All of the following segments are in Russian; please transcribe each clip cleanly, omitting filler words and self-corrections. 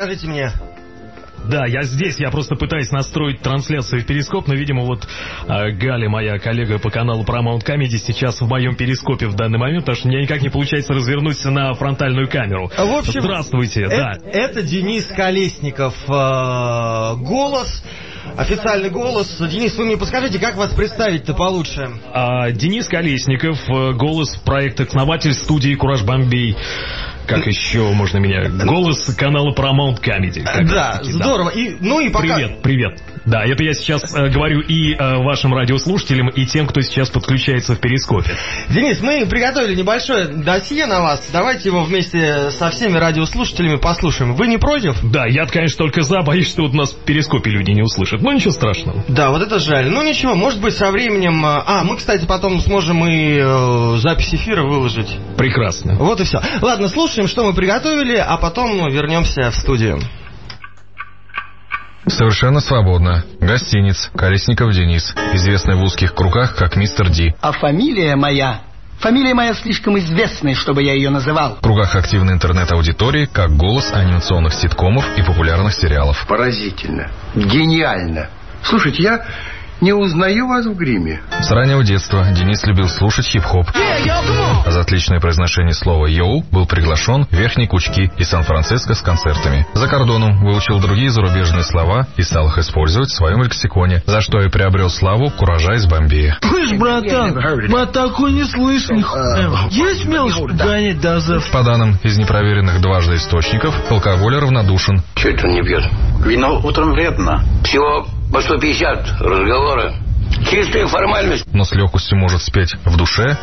Скажите мне. Да, я здесь, я просто пытаюсь настроить трансляцию в перископ, но, видимо, вот Галя, моя коллега по каналу Paramount Comedy, сейчас в моем перископе в данный момент, потому что мне никак не получается развернуться на фронтальную камеру. В общем, здравствуйте, да. Это Денис Колесников, голос, официальный голос. Денис, вы мне подскажите, как вас представить-то получше? Денис Колесников, голос проекта «Основатель» студии «Кураж Бомбей». Как еще можно меня? Голос канала Paramount Comedy. Да, здорово. И пока... Привет. Да, это я сейчас говорю и вашим радиослушателям, и тем, кто сейчас подключается в перископе. Денис, мы приготовили небольшое досье на вас. Давайте его вместе со всеми радиослушателями послушаем. Вы не против? Да, я конечно, только за, боюсь, что вот у нас в перископе люди не услышат. Но ничего страшного. Да, вот это жаль. Ну ничего, может быть, со временем... мы, кстати, потом сможем и запись эфира выложить. Прекрасно. Вот и все. Ладно, слушаем, что мы приготовили, а потом вернемся в студию. Совершенно свободно. Гостиниц. Колесников Денис, известный в узких кругах как Мистер Ди. А фамилия моя слишком известная, чтобы я ее называл. В кругах активной интернет-аудитории как голос анимационных ситкомов и популярных сериалов. Поразительно. Гениально. Слушайте, я не узнаю вас в гриме. С раннего детства Денис любил слушать хип-хоп. А за отличное произношение слова «йоу» был приглашен в Верхние Кучки и Сан-Франциско с концертами. За кордоном выучил другие зарубежные слова и стал их использовать в своем лексиконе, за что и приобрел славу куража из Бомбея. Слышь, братан, мы такой не слышим. Есть смелость гонять до завтра? По данным из непроверенных дважды источников, к алкоголю равнодушен. Че это он не пьет? Вино утром вредно. Всего по 150 разговора. Чистая формальность. Но с легкостью может спеть в душе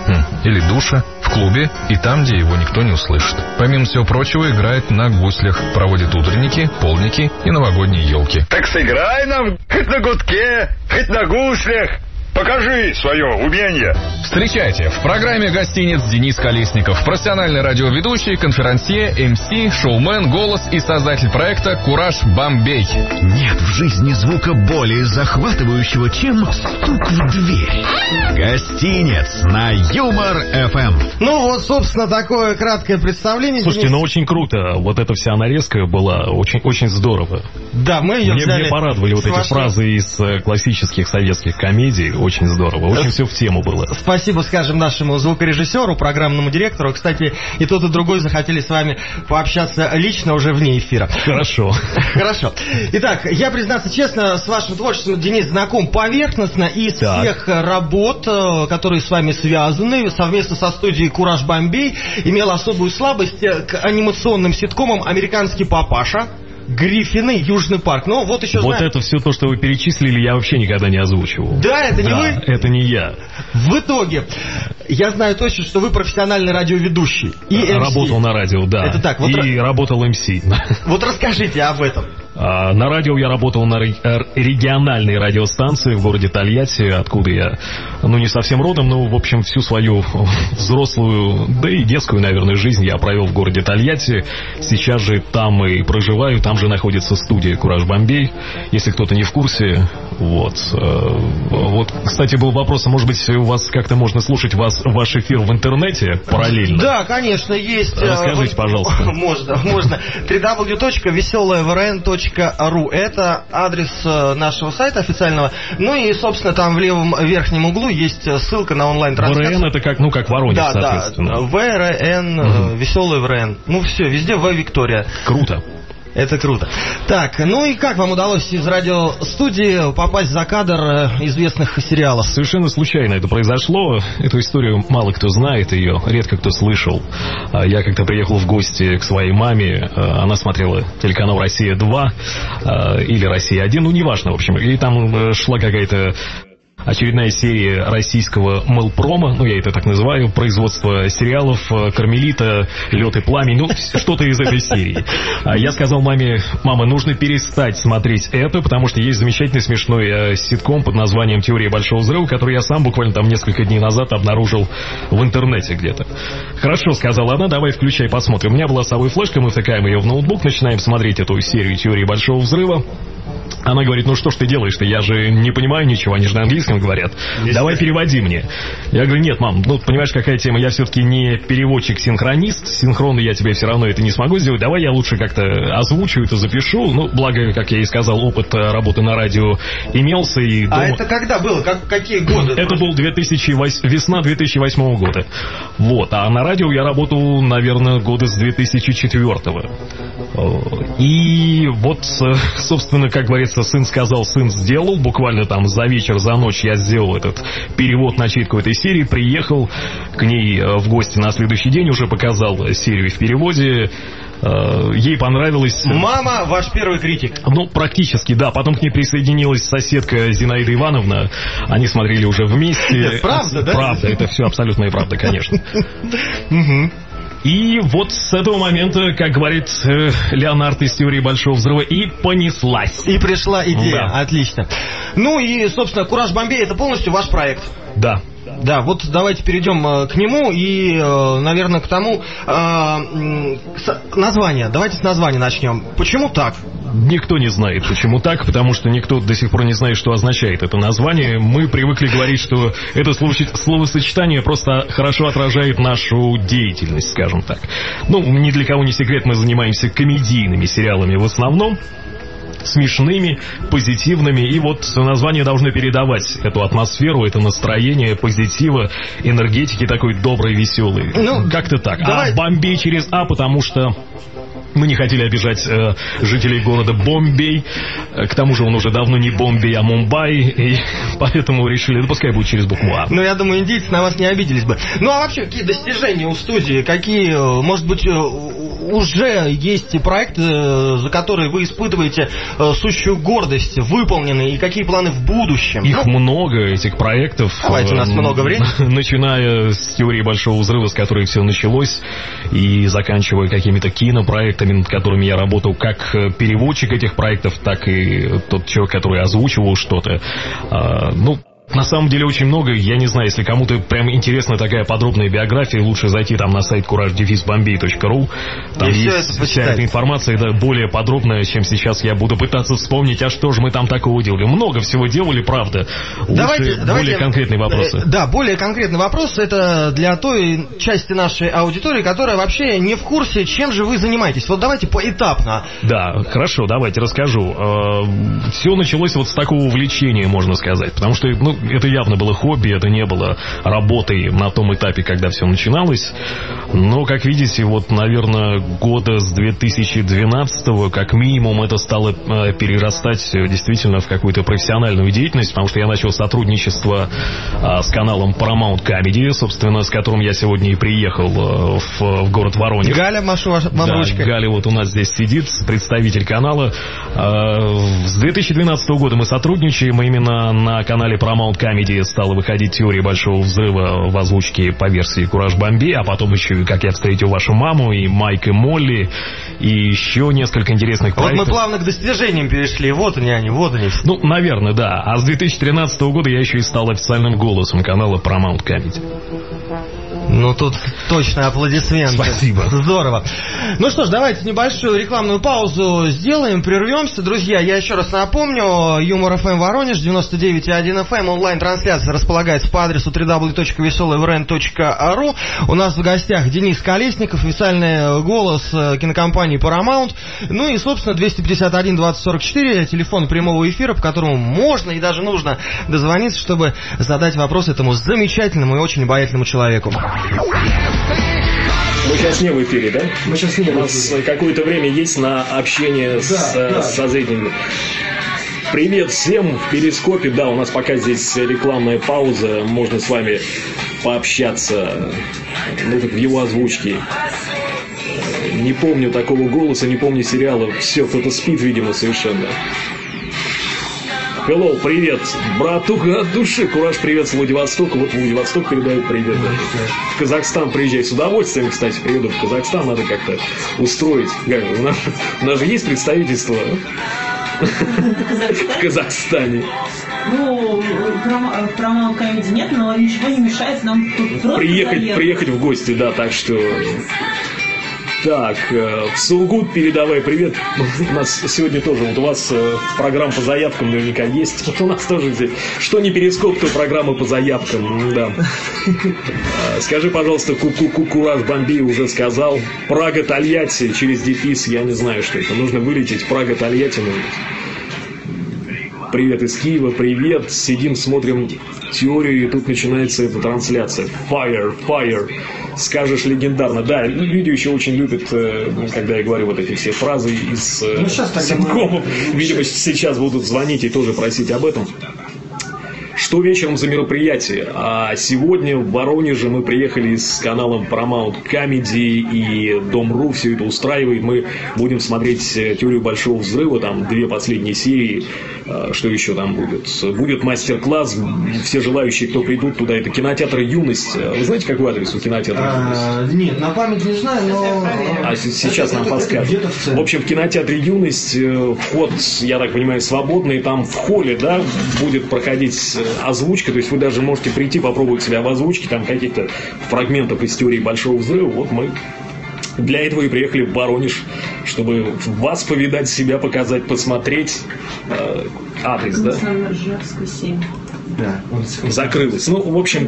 или душе, в клубе и там, где его никто не услышит. Помимо всего прочего, играет на гуслях, проводит утренники, полники и новогодние елки. Так сыграй нам хоть на гудке, хоть на гуслях. Покажи свое умение. Встречайте, в программе «Гостиниц» Денис Колесников, профессиональный радиоведущий, конферансье, МС, шоумен, голос и создатель проекта «Кураж Бомбей». Нет в жизни звука более захватывающего, чем стук в дверь. «Гостиниц» на Юмор-ФМ. Ну вот, собственно, такое краткое представление. Слушайте, Денис... очень круто. Вот эта вся нарезка была очень здорово. Да, мы ее взяли. Мне порадовали вот эти фразы из классических советских комедий. Очень здорово, очень все в тему было. Спасибо, скажем, нашему звукорежиссеру, программному директору. Кстати, и тот, и другой захотели с вами пообщаться лично уже вне эфира. Хорошо. Хорошо. Итак, я, признаться честно, с вашим творчеством, Денис, знаком поверхностно. Из всех работ, которые с вами связаны, совместно со студией «Кураж Бомбей», имел особую слабость к анимационным ситкомам «Американский папаша», Гриффины, Южный парк. Ну, вот еще вот это все то, что вы перечислили, я вообще никогда не озвучивал. Да, это не вы? Это не я. В итоге, я знаю точно, что вы профессиональный радиоведущий. И MC. Работал на радио, да. Это так. Вот и работал МС. Вот расскажите об этом. На радио я работал на региональной радиостанции в городе Тольятти, откуда я, не совсем родом, но, в общем, всю свою взрослую, да и детскую, наверное, жизнь я провел в городе Тольятти. Сейчас же там и проживаю, там же находится студия «Кураж Бомбей», если кто-то не в курсе. Вот, кстати, был вопрос, может быть, у вас как-то можно слушать ваш эфир в интернете параллельно? Да, конечно, есть. Расскажите, пожалуйста. Можно. www.veselоyvrn.ru. Это адрес нашего сайта официального. Ну и, собственно, там в левом верхнем углу есть ссылка на онлайн-трансляцию. ВРН это как Воронеж, соответственно. Да, ВРН, Веселый ВРН. Ну все, везде В Виктория. Круто. Это круто. Так, ну и как вам удалось из радиостудии попасть за кадр известных сериалов? Совершенно случайно это произошло. Эту историю мало кто знает, ее редко кто слышал. Я как-то приехал в гости к своей маме. Она смотрела телеканал «Россия-2» или «Россия-1», неважно, в общем. И там шла какая-то очередная серия российского мелпрома, я это так называю, производство сериалов «Кармелита», «Лед и пламень», что-то из этой серии. Я сказал маме: мама, нужно перестать смотреть это, потому что есть замечательный смешной ситком под названием «Теория большого взрыва», который я сам буквально там несколько дней назад обнаружил в интернете где-то. Хорошо, сказала она, давай включай, посмотрим. У меня была с собой флешка, мы втыкаем ее в ноутбук, начинаем смотреть эту серию «Теории большого взрыва». Она говорит, ну что ж ты делаешь-то, я же не понимаю ничего, они же на английском говорят. Давай переводи мне. Я говорю, нет, мам, ну понимаешь, какая тема, я все-таки не переводчик-синхронист, синхронно я тебе все равно это не смогу сделать, давай я лучше как-то озвучу это, запишу. Ну, благо, как я и сказал, опыт работы на радио имелся. И дома... А это когда было? Какие годы? Это был весна 2008 года. Вот, а на радио я работал, наверное, года с 2004-го. И вот, собственно, как говорится, сын сказал, сын сделал. Буквально там за вечер, за ночь я сделал этот перевод, начитку этой серии. Приехал к ней в гости на следующий день, уже показал серию в переводе. Ей понравилось. Мама, ваш первый критик. Ну, практически, да. Потом к ней присоединилась соседка Зинаида Ивановна. Они смотрели уже вместе. Нет, правда, да? Правда, это все абсолютная правда, конечно. И вот с этого момента, как говорит Леонард из «Теории большого взрыва», и понеслась. И пришла идея, да. Отлично. Ну и, собственно, «Кураж Бомбей» — это полностью ваш проект. Да. Да, вот давайте перейдем к нему и, наверное, к тому название. Давайте с названия начнем. Почему так? Никто не знает, почему так, потому что никто до сих пор не знает, что означает это название. Мы привыкли говорить, что это словосочетание просто хорошо отражает нашу деятельность, скажем так. Ну, ни для кого не секрет, мы занимаемся комедийными сериалами в основном. Смешными, позитивными, и вот название должно передавать эту атмосферу, это настроение позитива, энергетики такой доброй, веселой. Ну, как-то так. Давай. А Бомбей через А, потому что мы не хотели обижать жителей города Бомбей. К тому же он уже давно не Бомбей, а Мумбай. И поэтому решили, да пускай будет через букву А. Ну, я думаю, индийцы на вас не обиделись бы. Ну, а вообще, какие достижения у студии? Какие, может быть, уже есть проекты, за которые вы испытываете сущую гордость, выполненные? И какие планы в будущем? Их много, этих проектов. Давайте, у нас много времени. Начиная с «Теории большого взрыва», с которой все началось, и заканчивая какими-то кинопроектами, над которыми я работал как переводчик этих проектов, так и тот человек, который озвучивал что-то. Ну, на самом деле очень много. Я не знаю, если кому-то прям интересна такая подробная биография, лучше зайти там на сайт courage-bombay.ru. Там есть вся эта информация, да, более подробная, чем сейчас я буду пытаться вспомнить, а что же мы там такого делали. Много всего делали, правда. Давайте более конкретные вопросы. Да, более конкретный вопрос. Это для той части нашей аудитории, которая вообще не в курсе, чем же вы занимаетесь. Вот давайте поэтапно. Да, хорошо, давайте расскажу. Все началось вот с такого увлечения, можно сказать. Потому что, ну, это явно было хобби, это не было работой на том этапе, когда все начиналось. Но, как видите, вот, наверное, года с 2012-го, как минимум, это стало перерастать действительно в какую-то профессиональную деятельность, потому что я начал сотрудничество с каналом Paramount Comedy, собственно, с которым я сегодня и приехал в город Воронеж. Галя, машу вам ручкой. Галя вот у нас здесь сидит, представитель канала. С 2012 года мы сотрудничаем, именно на канале Paramount Comedy стала выходить «Теория большого взрыва» в озвучке по версии «Кураж Бомбей», а потом еще «Как я встретил вашу маму», и «Майк и Молли», и еще несколько интересных проектов. Вот мы плавно к достижениям перешли, вот они. Ну, наверное, да. А с 2013 года я еще и стал официальным голосом канала Paramount Comedy. Ну, тут точно аплодисменты. Спасибо. Здорово. Ну что ж, давайте небольшую рекламную паузу сделаем, прервемся. Друзья, я еще раз напомню, Юмор ФМ Воронеж, 99,1 FM, онлайн-трансляция располагается по адресу www.veselый.rn.ru. У нас в гостях Денис Колесников, официальный голос кинокомпании Paramount. Ну и, собственно, 251-2044, телефон прямого эфира, по которому можно и даже нужно дозвониться, чтобы задать вопрос этому замечательному и очень обаятельному человеку. Мы сейчас не в эфире, да? Мы сейчас не в эфире. У нас какое-то время есть на общение со зрителями. Привет всем в Перископе. Да, у нас пока здесь рекламная пауза. Можно с вами пообщаться. Ну, как в его озвучке. Не помню такого голоса, не помню сериала. Все, кто-то спит, видимо, совершенно. Hello, привет, братуха от души. Кураж, привет с Владивостока. Вот Владивосток передают привет. В Казахстан приезжай с удовольствием, кстати, приеду в Казахстан. Надо как-то устроить. У нас же есть представительство в Казахстане. Ну, Paramount Comedy нет, но ничего не мешает нам тут просто приехать в гости, да, так что... Так, в Сургут передавай привет. У нас сегодня тоже, вот у вас программа по заявкам наверняка есть. Вот у нас тоже здесь. Что не перископ, то программа по заявкам. Да. Скажи, пожалуйста, Кураж Бомбей уже сказал. Прага, Тольятти через дефис, я не знаю, что это. Нужно вылететь. Прага, Тольятти нужно. Привет из Киева, привет. Сидим, смотрим теорию, и тут начинается эта трансляция. Fire. Скажешь легендарно. Да, люди еще очень любят, когда я говорю вот эти все фразы из ситкомов. Видимо, сейчас будут звонить и тоже просить об этом. Что вечером за мероприятие? А сегодня в Воронеже мы приехали с каналом Paramount Comedy и Дом.ру, все это устраивает. Мы будем смотреть «Теорию большого взрыва», там 2 последние серии. Что еще там будет? Будет мастер-класс. Все желающие, кто придут туда, это кинотеатр «Юность». Вы знаете, какой адрес у кинотеатра «Юность»? Нет, на память не знаю, но... А сейчас нам подскажут. В общем, в кинотеатре «Юность» вход, я так понимаю, свободный. Там в холле, да, будет проходить озвучка, то есть вы даже можете прийти, попробовать себя в озвучке, там каких-то фрагментов из «Теории большого взрыва». Вот мы для этого и приехали в Воронеж, чтобы вас повидать, себя показать, посмотреть. Адрес, да? Ржевскую 7. Да. Закрылась. Ну, в общем,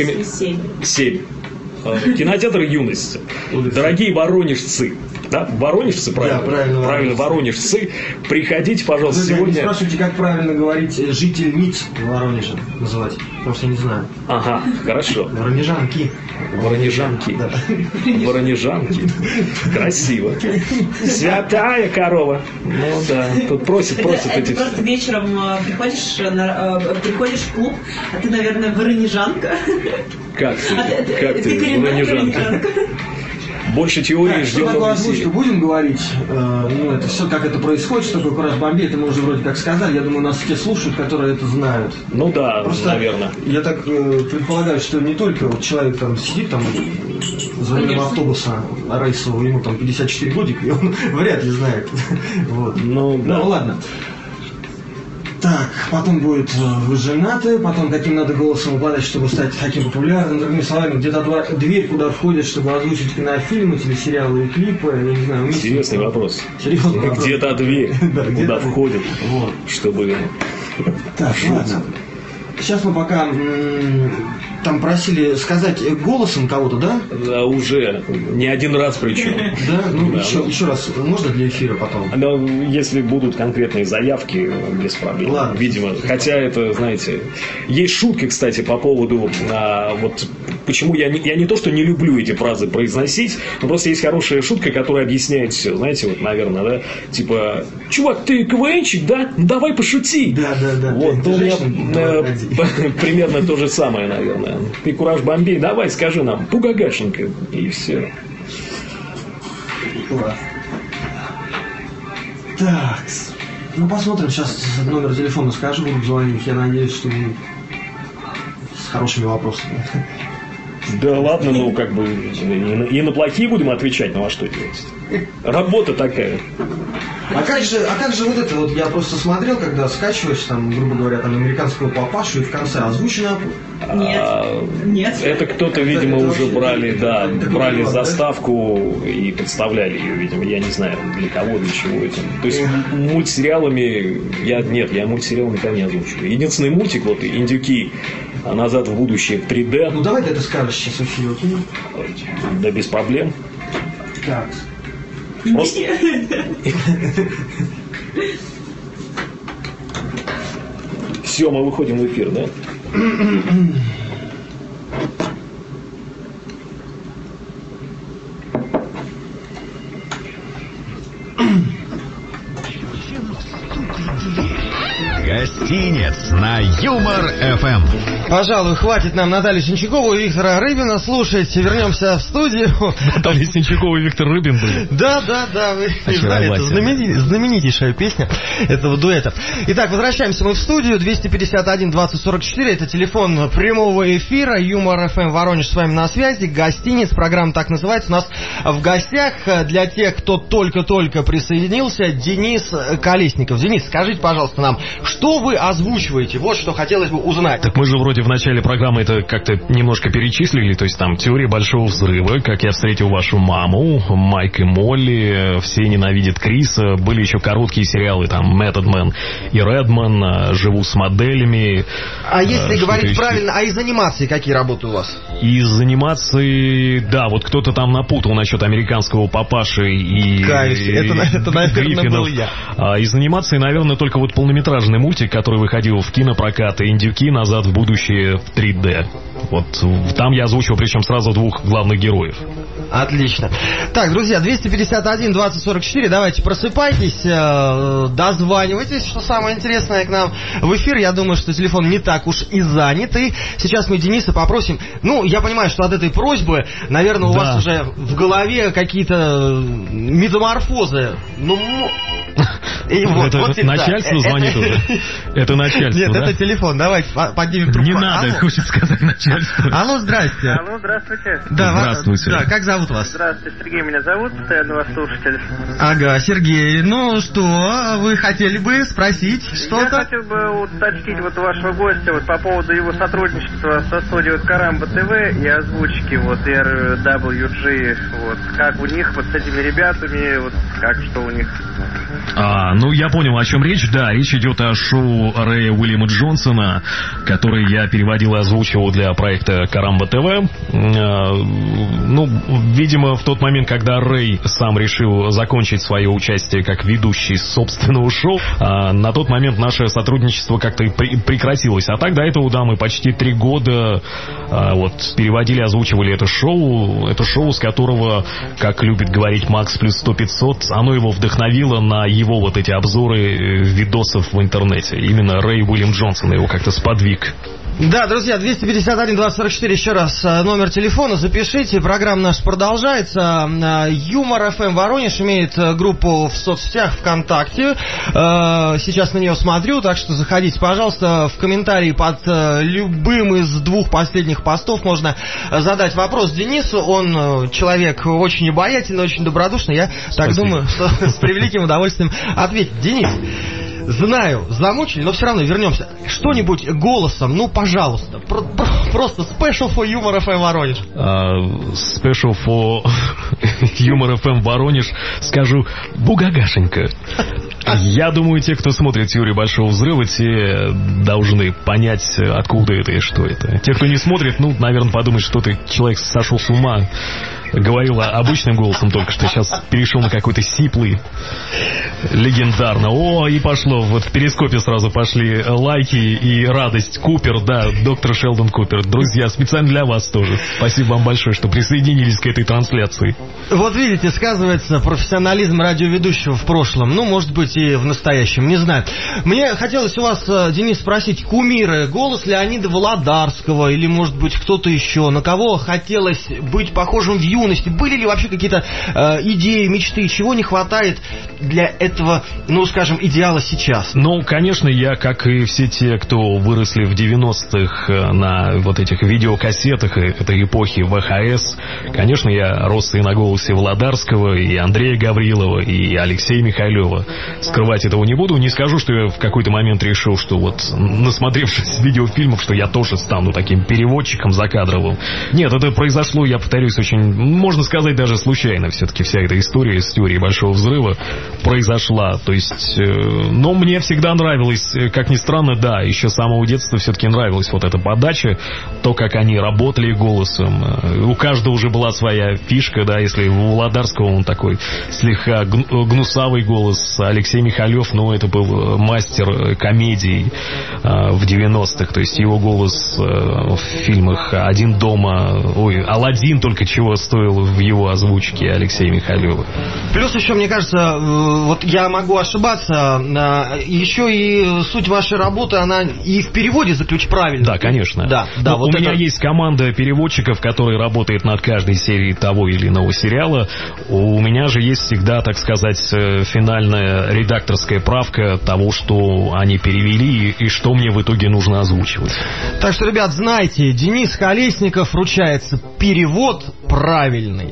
7. Кинотеатр «Юность». Дорогие воронежцы. Да, воронежцы, правильно? Да, правильно, воронежцы. Приходите, пожалуйста, вы сегодня. Не спрашивайте, как правильно говорить житель МИЦ в Воронеже называть, потому что я не знаю. Ага, хорошо. Воронежанки. Да. Воронежанки. Красиво. Святая корова. Ну да, тут просят эти. Ты просто вечером приходишь в клуб, а ты, наверное, воронежанка. Как ты воронежанка? Больше теории ждем. Что такое озвучка? Будем говорить? Это все, как это происходит, что такое Кураж Бомбей, это мы уже вроде как сказали. Я думаю, нас все слушают, которые это знают. Ну да, просто, наверное. Я так предполагаю, что не только вот человек там сидит там за рулем автобуса рейсового, ему там 54 годика, и он вряд ли знает. Вот. Ну ладно. Так, потом будет «Вы женаты», потом каким надо голосом обладать, чтобы стать таким популярным. Другими словами, где-то дверь, куда входят, чтобы озвучить кинофильмы, телесериалы и клипы. Я не знаю, интересный вопрос. Серьезный вопрос. Где-то дверь, куда входят, чтобы... Так, ладно. Сейчас мы пока... Там просили сказать голосом кого-то, да? Да, уже. Не один раз причем. Да? Ну, да, еще раз. Можно для эфира потом? Но если будут конкретные заявки, без проблем. Ладно. Видимо. Хотя это, знаете... Есть шутки, кстати, по поводу... вот почему я не то, что не люблю эти фразы произносить, но просто есть хорошая шутка, которая объясняет все. Знаете, вот, наверное, да? Типа, чувак, ты КВНчик, да? Ну, давай пошути. Да. Вот, у меня примерно то же самое, наверное. Ты Кураж Бомбей, давай скажи нам, Пугагашенко, и все. Так, посмотрим, сейчас номер телефона скажу, буду звонить, я надеюсь, что вы с хорошими вопросами. Да ладно, и на плохие будем отвечать, ну а что делать? Работа такая. А как же вот это вот, я просто смотрел, когда скачиваешь, там, грубо говоря, там, американского папашу, и в конце озвучено. Нет. Это кто-то, видимо, уже брали заставку и представляли ее, видимо, я не знаю, для кого, для чего это. То есть мультсериалами, я мультсериалы никогда не озвучиваю. Единственный мультик, вот, «Индюки назад в будущее» 3D. Ну, давай ты это скажешь сейчас в эфире, окей? Да, без проблем. Так. Все, мы выходим в эфир, да? Гостинец на Юмор-ФМ. Пожалуй, хватит нам Наталью Синчакову и Виктора Рыбина слушать. Вернемся в студию. Наталья Синчакова и Виктор Рыбин были. Да, вы не знали, это знаменитейшая песня этого дуэта. Итак, возвращаемся мы в студию. 251-2044, это телефон прямого эфира. Юмор-ФМ Воронеж с вами на связи. Гостиниц, программа так называется. У нас в гостях, для тех, кто только-только присоединился, Денис Колесников. Денис, скажите, пожалуйста, нам, что Что вы озвучиваете? Вот что хотелось бы узнать. Так мы же вроде в начале программы это как-то немножко перечислили, то есть там «Теория большого взрыва», «Как я встретил вашу маму», «Майк и Молли», «Все ненавидят Криса», были еще короткие сериалы, там «Method Man» и «Редман», «Живу с моделями». А если говорить правильно, а из анимации какие работы у вас? Из анимации, да, вот кто-то там напутал насчет «Американского папаши» и это наверное, Гриффинов. был я. Из анимации, наверное, только вот полнометражный мультик, который выходил в кинопрокат, «Индюки. Назад в будущее» в 3D. Вот там я озвучил, причем сразу двух главных героев. Отлично. Так, друзья, 251-2044, давайте просыпайтесь, дозванивайтесь, что самое интересное, к нам в эфир. Я думаю, что телефон не так уж и занят. И сейчас мы Дениса попросим. Ну, я понимаю, что от этой просьбы, наверное, у вас уже в голове какие-то метаморфозы. Ну, это начальство звонит уже. Это начальство. Нет, это телефон. Давайте поднимем трубку. Не надо, хочет сказать начальство. Алло, здрасте. Алло, здравствуйте. Здравствуйте. Да, как зовут вас? Здравствуйте, Сергей меня зовут, постоянно вас слушатель. Ага, Сергей, ну что, вы хотели бы спросить что-то? Я хотел бы уточнить вот вашего гостя вот по поводу его сотрудничества со студией Карамба ТВ и озвучки вот RWG, вот как у них вот с этими ребятами, вот как что у них. Ну я понял, о чем речь. Да, речь идет о шоу Рэя Уильяма Джонсона, который я переводил и озвучивал для проекта Карамба ТВ. Ну, видимо, в тот момент, когда Рэй сам решил закончить свое участие как ведущий собственного шоу, на тот момент наше сотрудничество как-то прекратилось. А так до этого, да, мы почти 3 года вот переводили, озвучивали это шоу, с которого, как любит говорить Макс плюс 100-500, оно его вдохновило на его вот эти обзоры видосов в интернете. Именно Рэй Уильям Джонсон его как-то сподвиг. Да, друзья, 251-2044, еще раз номер телефона, запишите, программа наша продолжается. Юмор ФМ Воронеж имеет группу в соцсетях ВКонтакте, сейчас на нее смотрю, так что заходите, пожалуйста, в комментарии под любым из 2 последних постов можно задать вопрос Денису, он человек очень обаятельный, очень добродушный, я так думаю, что с превеликим удовольствием ответит. Денис, знаю, замучили, но все равно вернемся. Что-нибудь голосом, ну, пожалуйста. Просто special for Humor FM Воронеж. Special for Humor FM Воронеж скажу бугагашенька. Я думаю, те, кто смотрит «Теорию большого взрыва», те должны понять, откуда это и что это. Те, кто не смотрит, ну, наверное, подумают, что ты человек сошел с ума. Говорил обычным голосом только что, сейчас перешел на какой-то сиплый. Легендарно. И пошло. Вот в перископе сразу пошли лайки и радость. Купер, да, доктор Шелдон Купер. Друзья, специально для вас тоже. Спасибо вам большое, что присоединились к этой трансляции. Вот видите, сказывается профессионализм радиоведущего в прошлом. Ну, может быть, и в настоящем, не знаю. Мне хотелось у вас, Денис, спросить, кумиры, голос Леонида Володарского или, может быть, кто-то еще, на кого хотелось быть похожим в юности? Были ли вообще какие-то идеи, мечты, чего не хватает для этого, ну, скажем, идеала сейчас? Ну, конечно, я, как и все те, кто выросли в 90-х на вот этих видеокассетах этой эпохи ВХС, конечно, я рос и на голосе Володарского, и Андрея Гаврилова, и Алексея Михайлова. Скрывать этого не буду. Не скажу, что я в какой-то момент решил, что вот, насмотревшись видеофильмов, что я тоже стану таким переводчиком закадровым. Нет, это произошло, я повторюсь, очень, можно сказать, даже случайно. Все-таки вся эта история с теорией большого взрыва произошла. То есть, но мне всегда нравилось, как ни странно, да, еще с самого детства все-таки нравилась вот эта подача, то, как они работали голосом. У каждого уже была своя фишка, да, если у Володарского он такой слегка гнусавый голос, Алексей Михайлов, ну, это был мастер комедий в 90-х, то есть его голос в фильмах «Один дома», «Аладдин» только чего стоил в его озвучке Алексея Михайлова. Плюс еще, мне кажется, вот я могу ошибаться, еще и суть вашей работы, она и в переводе заключена правильно. Да, конечно. Да, вот у меня есть команда переводчиков, которая работает над каждой серией того или иного сериала. У меня же есть всегда, так сказать, финальная редакторская правка того, что они перевели и что мне в итоге нужно озвучивать. Так что, ребят, знайте, Денис Колесников ручается, перевод правильный.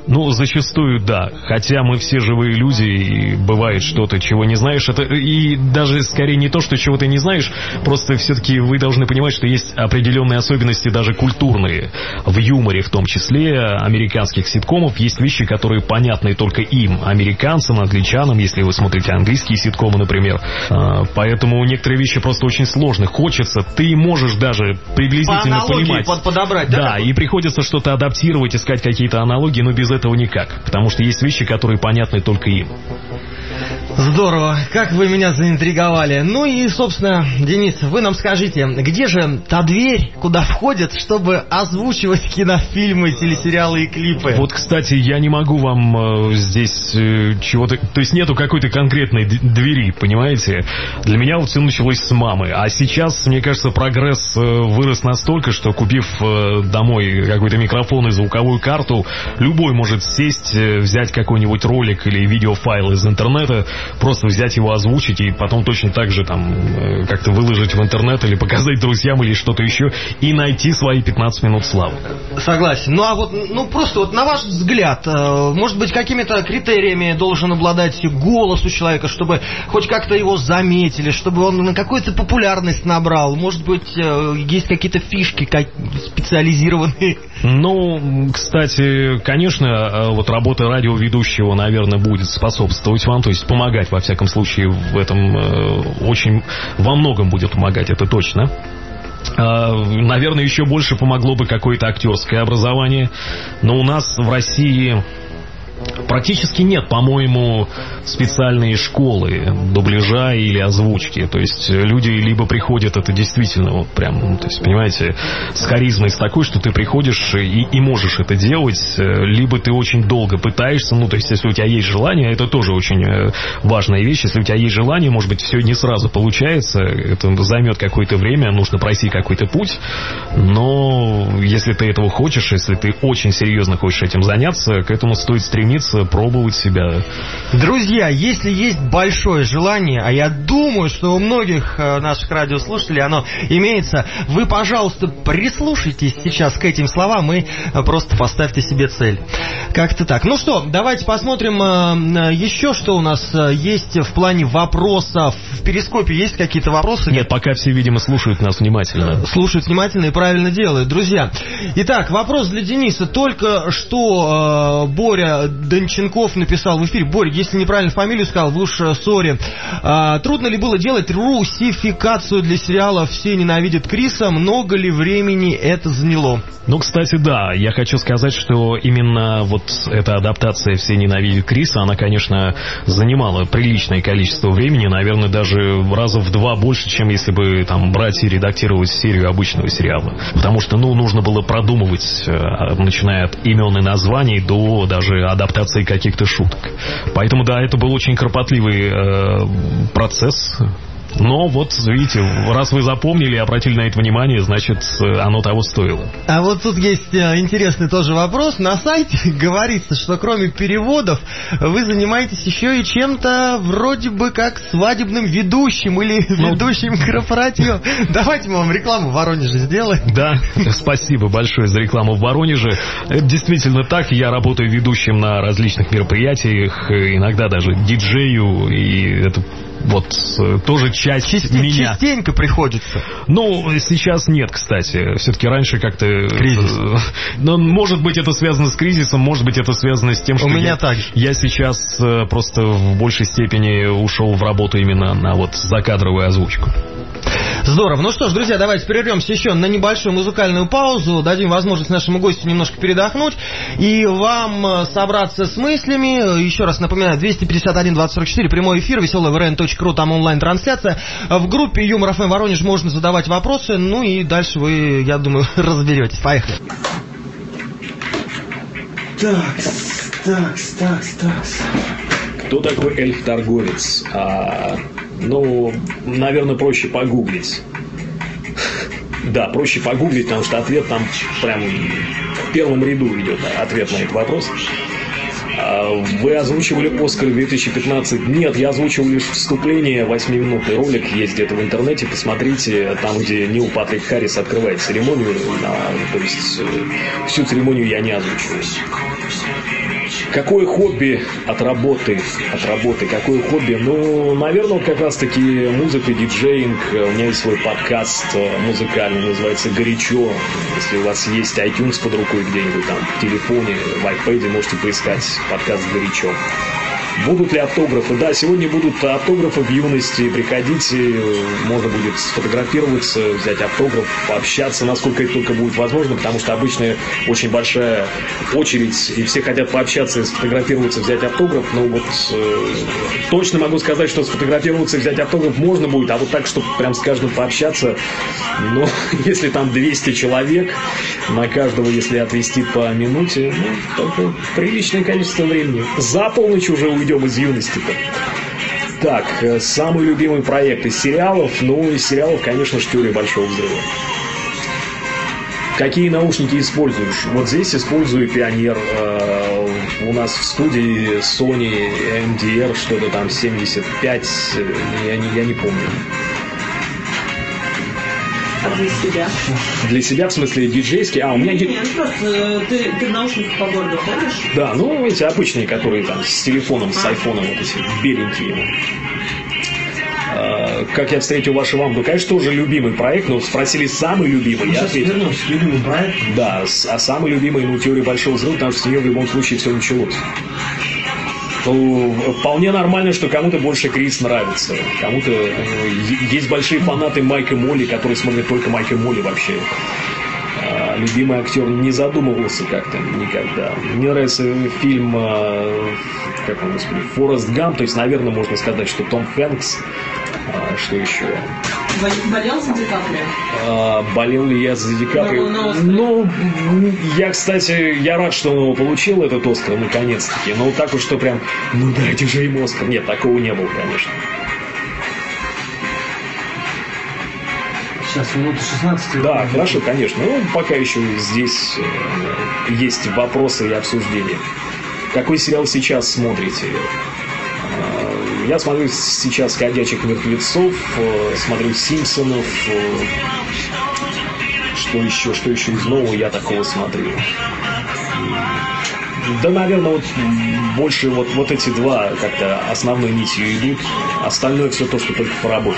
Ну, зачастую да. Хотя мы все живые люди, и бывает что-то, чего не знаешь. Это и даже скорее не то, что чего ты не знаешь, просто все-таки вы должны понимать, что есть определенные особенности, даже культурные. В юморе в том числе американских ситкомов есть вещи, которые понятны только им, американцам, англичанам, если вы смотрите английские ситкомы, например. Поэтому некоторые вещи просто очень сложны. Хочется, ты можешь даже приблизительно понимать. Подобрать, да, и приходится что-то адаптировать, искать какие-то аналогии, но без этого никак. Потому что есть вещи, которые понятны только им. Здорово, как вы меня заинтриговали. Ну и, собственно, Денис, вы нам скажите, где же та дверь, куда входят, чтобы озвучивать кинофильмы, телесериалы и клипы? Вот, кстати, я не могу вам здесь чего-то... То есть нету какой-то конкретной двери, понимаете? Для меня вот все началось с мамы. А сейчас, мне кажется, прогресс вырос настолько, что, купив домой какой-то микрофон и звуковую карту, любой может сесть, взять какой-нибудь ролик или видеофайл из интернета, просто взять его, озвучить и потом точно так же там как-то выложить в интернет или показать друзьям или что-то еще и найти свои 15 минут славы. Согласен. Ну а вот, просто вот на ваш взгляд, может быть, какими-то критериями должен обладать голос у человека, чтобы хоть как-то его заметили, чтобы он на какую-то популярность набрал? Может быть, есть какие-то фишки специализированные? Ну, кстати, конечно, вот работа радиоведущего, наверное, будет способствовать вам, то есть помогать, во всяком случае, в этом очень во многом будет помогать, это точно. Наверное, еще больше помогло бы какое-то актерское образование, но у нас в России практически нет, по-моему, специальной школы дубляжа или озвучки. То есть люди либо приходят, это действительно вот прям, то есть, понимаете, с харизмой, с такой, что ты приходишь и можешь это делать, либо ты очень долго пытаешься, ну, то есть, если у тебя есть желание, это тоже очень важная вещь, если у тебя есть желание, может быть, все не сразу получается, это займет какое-то время, нужно пройти какой-то путь, но если ты этого хочешь, если ты очень серьезно хочешь этим заняться, к этому стоит стремиться, пробовать себя. Друзья, если есть большое желание, а я думаю, что у многих наших радиослушателей оно имеется, вы, пожалуйста, прислушайтесь сейчас к этим словам и просто поставьте себе цель. Как-то так. Ну что, давайте посмотрим еще, что у нас есть в плане вопросов. В Перископе есть какие-то вопросы? Нет, пока все, видимо, слушают нас внимательно. Слушают внимательно и правильно делают. Друзья, итак, вопрос для Дениса. Только что Боря Донченков написал в эфире: Боря, если неправильно фамилию сказал, вы уж сори. Трудно ли было делать русификацию для сериала «Все ненавидят Криса»? Много ли времени это заняло? Ну, кстати, да, я хочу сказать, что именно вот эта адаптация «Все ненавидят Криса», она, конечно, занимала приличное количество времени, наверное, даже раза в 2 больше, чем если бы там брать и редактировать серию обычного сериала. Потому что, нужно было продумывать, начиная от имен и названий до даже адаптации каких-то шуток. Поэтому, да, это был очень кропотливый процесс. Но вот, видите, раз вы запомнили и обратили на это внимание, значит, оно того стоило. А вот тут есть интересный тоже вопрос. На сайте говорится, что кроме переводов вы занимаетесь еще и чем-то вроде бы как свадебным ведущим или ведущим корпоратива. Давайте мы вам рекламу в Воронеже сделаем. Да, спасибо большое за рекламу в Воронеже. Это действительно так. Я работаю ведущим на различных мероприятиях, иногда даже диджею, и это вот тоже часть меня. Частенько приходится. Ну, сейчас нет, кстати. Все-таки раньше как-то... Кризис. Но, может быть, это связано с кризисом, может быть, это связано с тем, что я сейчас просто в большей степени ушел в работу именно на вот закадровую озвучку. Здорово. Ну что ж, друзья, давайте прервемся еще на небольшую музыкальную паузу, дадим возможность нашему гостю немножко передохнуть и вам собраться с мыслями. Еще раз напоминаю, 251-2044, прямой эфир, веселый.vrn.ру, там онлайн-трансляция. В группе Юмор ФМ Воронеж можно задавать вопросы, ну и дальше вы, я думаю, разберетесь. Поехали. Так. Кто такой эльф-торговец? Наверное, проще погуглить. Да, проще погуглить, потому что ответ там прям в первом ряду идет, ответ на этот вопрос. Вы озвучивали «Оскар» 2015? Нет, я озвучивал лишь вступление, 8-минутный ролик, есть где-то в интернете, посмотрите, там, где Нил Патрик Харрис открывает церемонию, то есть всю церемонию я не озвучивал. Какое хобби от работы, какое хобби? Ну, наверное, как раз-таки музыка, диджеинг. У меня есть свой подкаст музыкальный, называется «Горячо». Если у вас есть iTunes под рукой где-нибудь там в телефоне, в iPad, можете поискать подкаст «Горячо». Будут ли автографы? Да, сегодня будут автографы в юности. Приходите, можно будет сфотографироваться, взять автограф, пообщаться, насколько это только будет возможно, потому что обычно очень большая очередь, и все хотят пообщаться, сфотографироваться, взять автограф. Но вот точно могу сказать, что сфотографироваться, взять автограф можно будет, а вот так, чтобы прям с каждым пообщаться, ну, если там 200 человек, на каждого, если отвести по минуте, ну, только приличное количество времени. За полночь уже уйдем из юности-то. Так, самый любимый проект из сериалов. Ну, из сериалов, конечно же, «Теория большого взрыва». Какие наушники используешь? Вот здесь использую Pioneer. У нас в студии Sony MDR, что-то там 75, я не помню. А для себя? Для себя, в смысле, диджейский? А, у меня... Нет, просто ты в наушниках по городу ходишь? Да, ну, эти обычные, которые там с телефоном, с айфоном, вот эти беленькие. Как я встретил вашу маму? Ну, конечно, тоже любимый проект, но спросили самый любимый. Я ответил. Любимый проект? Да, а самый любимый, ну, «Теория большого взрыва», потому что с нее в любом случае все началось. Вполне нормально, что кому-то больше Крис нравится. Кому-то есть большие фанаты Майка Молли, которые смотрят только Майка Молли вообще. Любимый актер не задумывался как-то никогда. Мне нравится фильм, как он, господи, «Форест Гамп», то есть, наверное, можно сказать, что Том Хэнкс. Что еще? Болел за Ди Каприо? Болел ли я за Ди Каприо? Ну, я, кстати, я рад, что он его получил, этот Оскар, наконец-таки. Но вот так вот, что прям, ну дайте же ему Оскар. Нет, такого не было, конечно. Сейчас, минута 16. Да, хорошо, конечно. Ну, пока еще здесь есть вопросы и обсуждения. Какой сериал сейчас смотрите? Я смотрю сейчас «Ходячих мертвецов», смотрю «Симпсонов». Что еще из нового я такого смотрю? Да, наверное, вот больше вот эти два как-то основной нитью идут. Остальное все то, что только по работе.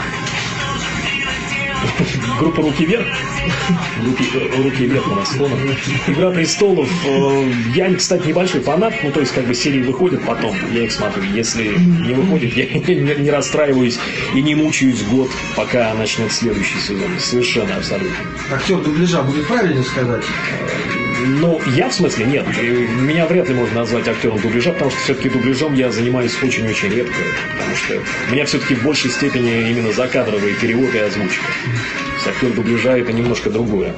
Группа «Руки вверх». Руки вверх у нас фоном. «Игра престолов». Я, кстати, небольшой фанат. Ну, то есть, как бы серии выходят потом, я их смотрю. Если не выходит, я не расстраиваюсь и не мучаюсь год, пока начнет следующий сезон. Совершенно, абсолютно. Актер дубляжа будет правильно сказать? Ну, я в смысле нет. Меня вряд ли можно назвать актером дубляжа, потому что все-таки дубляжом я занимаюсь очень-очень редко. Потому что у меня все-таки в большей степени именно закадровый перевод и озвучка. Актер дубляжа — это немножко другое.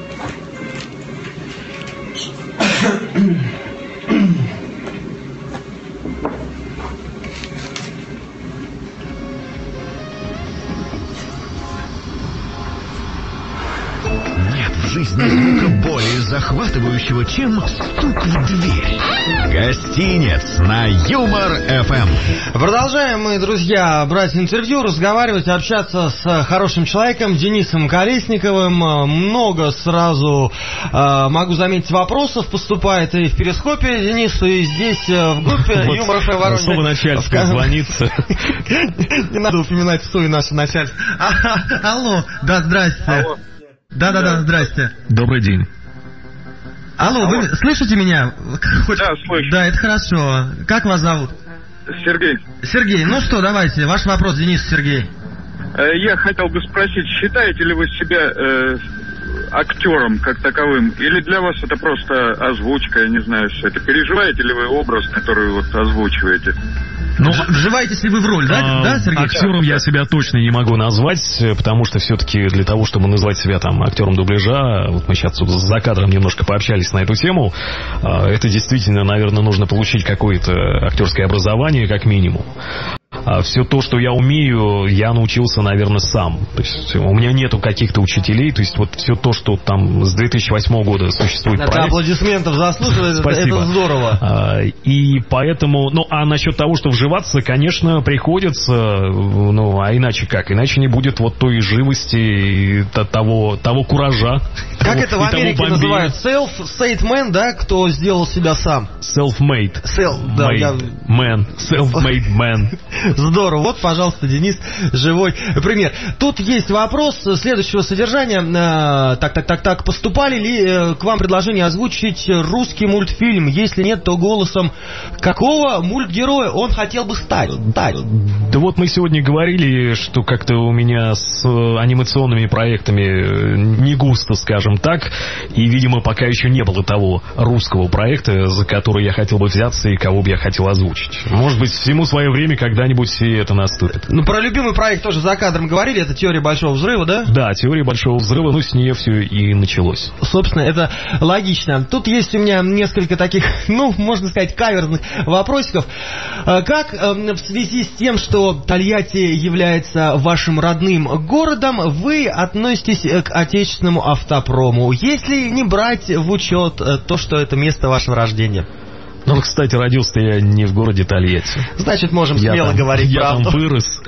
Нет в жизни звука более захватывающего, чем стук в дверь. Гостинец на Юмор-ФМ. Продолжаем мы, друзья, брать интервью, разговаривать, общаться с хорошим человеком Денисом Колесниковым. Много сразу, могу заметить, вопросов поступает и в Перископе Денису, и здесь в группе Юмор-ФМ Воронеж. Особо начальство звонит. Не надо упоминать в наше начальство. Алло, да, здрасте. Алло. Да, здрасте. Добрый день. Алло, вы слышите меня? Да, слышу. Да, это хорошо. Как вас зовут? Сергей. Сергей, ну что, давайте, ваш вопрос, Денис, Сергей. Я хотел бы спросить, считаете ли вы себя актером как таковым, или для вас это просто озвучка, я не знаю, что это? Переживаете ли вы образ, который вот озвучиваете? Ну, вживаетесь ли вы в роль, да, Сергей? Актером я себя точно не могу назвать, потому что все-таки для того, чтобы назвать себя там актером дубляжа, вот мы сейчас тут за кадром немножко пообщались на эту тему, это действительно, наверное, нужно получить какое-то актерское образование, как минимум. все то, что я умею, я научился, наверное, сам. То есть у меня нету каких-то учителей, то есть вот все то, что там с 2008 года существует это проект. Аплодисментов заслуживает, Спасибо. Это здорово. И поэтому, ну, а насчет того, что вживаться, конечно, приходится, ну, а иначе как? Иначе не будет вот той живости и того куража. Как это в Америке называют? Self-made man, да, кто сделал себя сам. Self-made. Self-made man. Здорово. Вот, пожалуйста, Денис, живой пример. Тут есть вопрос следующего содержания. Так. Поступали ли к вам предложение озвучить русский мультфильм? Если нет, то голосом какого мультгероя он хотел бы стать? Да вот мы сегодня говорили, что как-то у меня с анимационными проектами не густо, скажем так. И, видимо, пока еще не было того русского проекта, за который я хотел бы взяться и кого бы я хотел озвучить. Может быть, всему свое время когда-нибудь и это наступит. Ну, про любимый проект тоже за кадром говорили. Это «Теория большого взрыва», да? Да, «Теория большого взрыва», ну, с нее все и началось. Собственно, это логично. Тут есть у меня несколько таких, ну, можно сказать, каверзных вопросиков. Как в связи с тем, что Тольятти является вашим родным городом, вы относитесь к отечественному автопрому? Если не брать в учет то, что это место вашего рождения? Ну, кстати, родился я не в городе Тольятти. Значит, можем смело говорить правду. Я там вырос.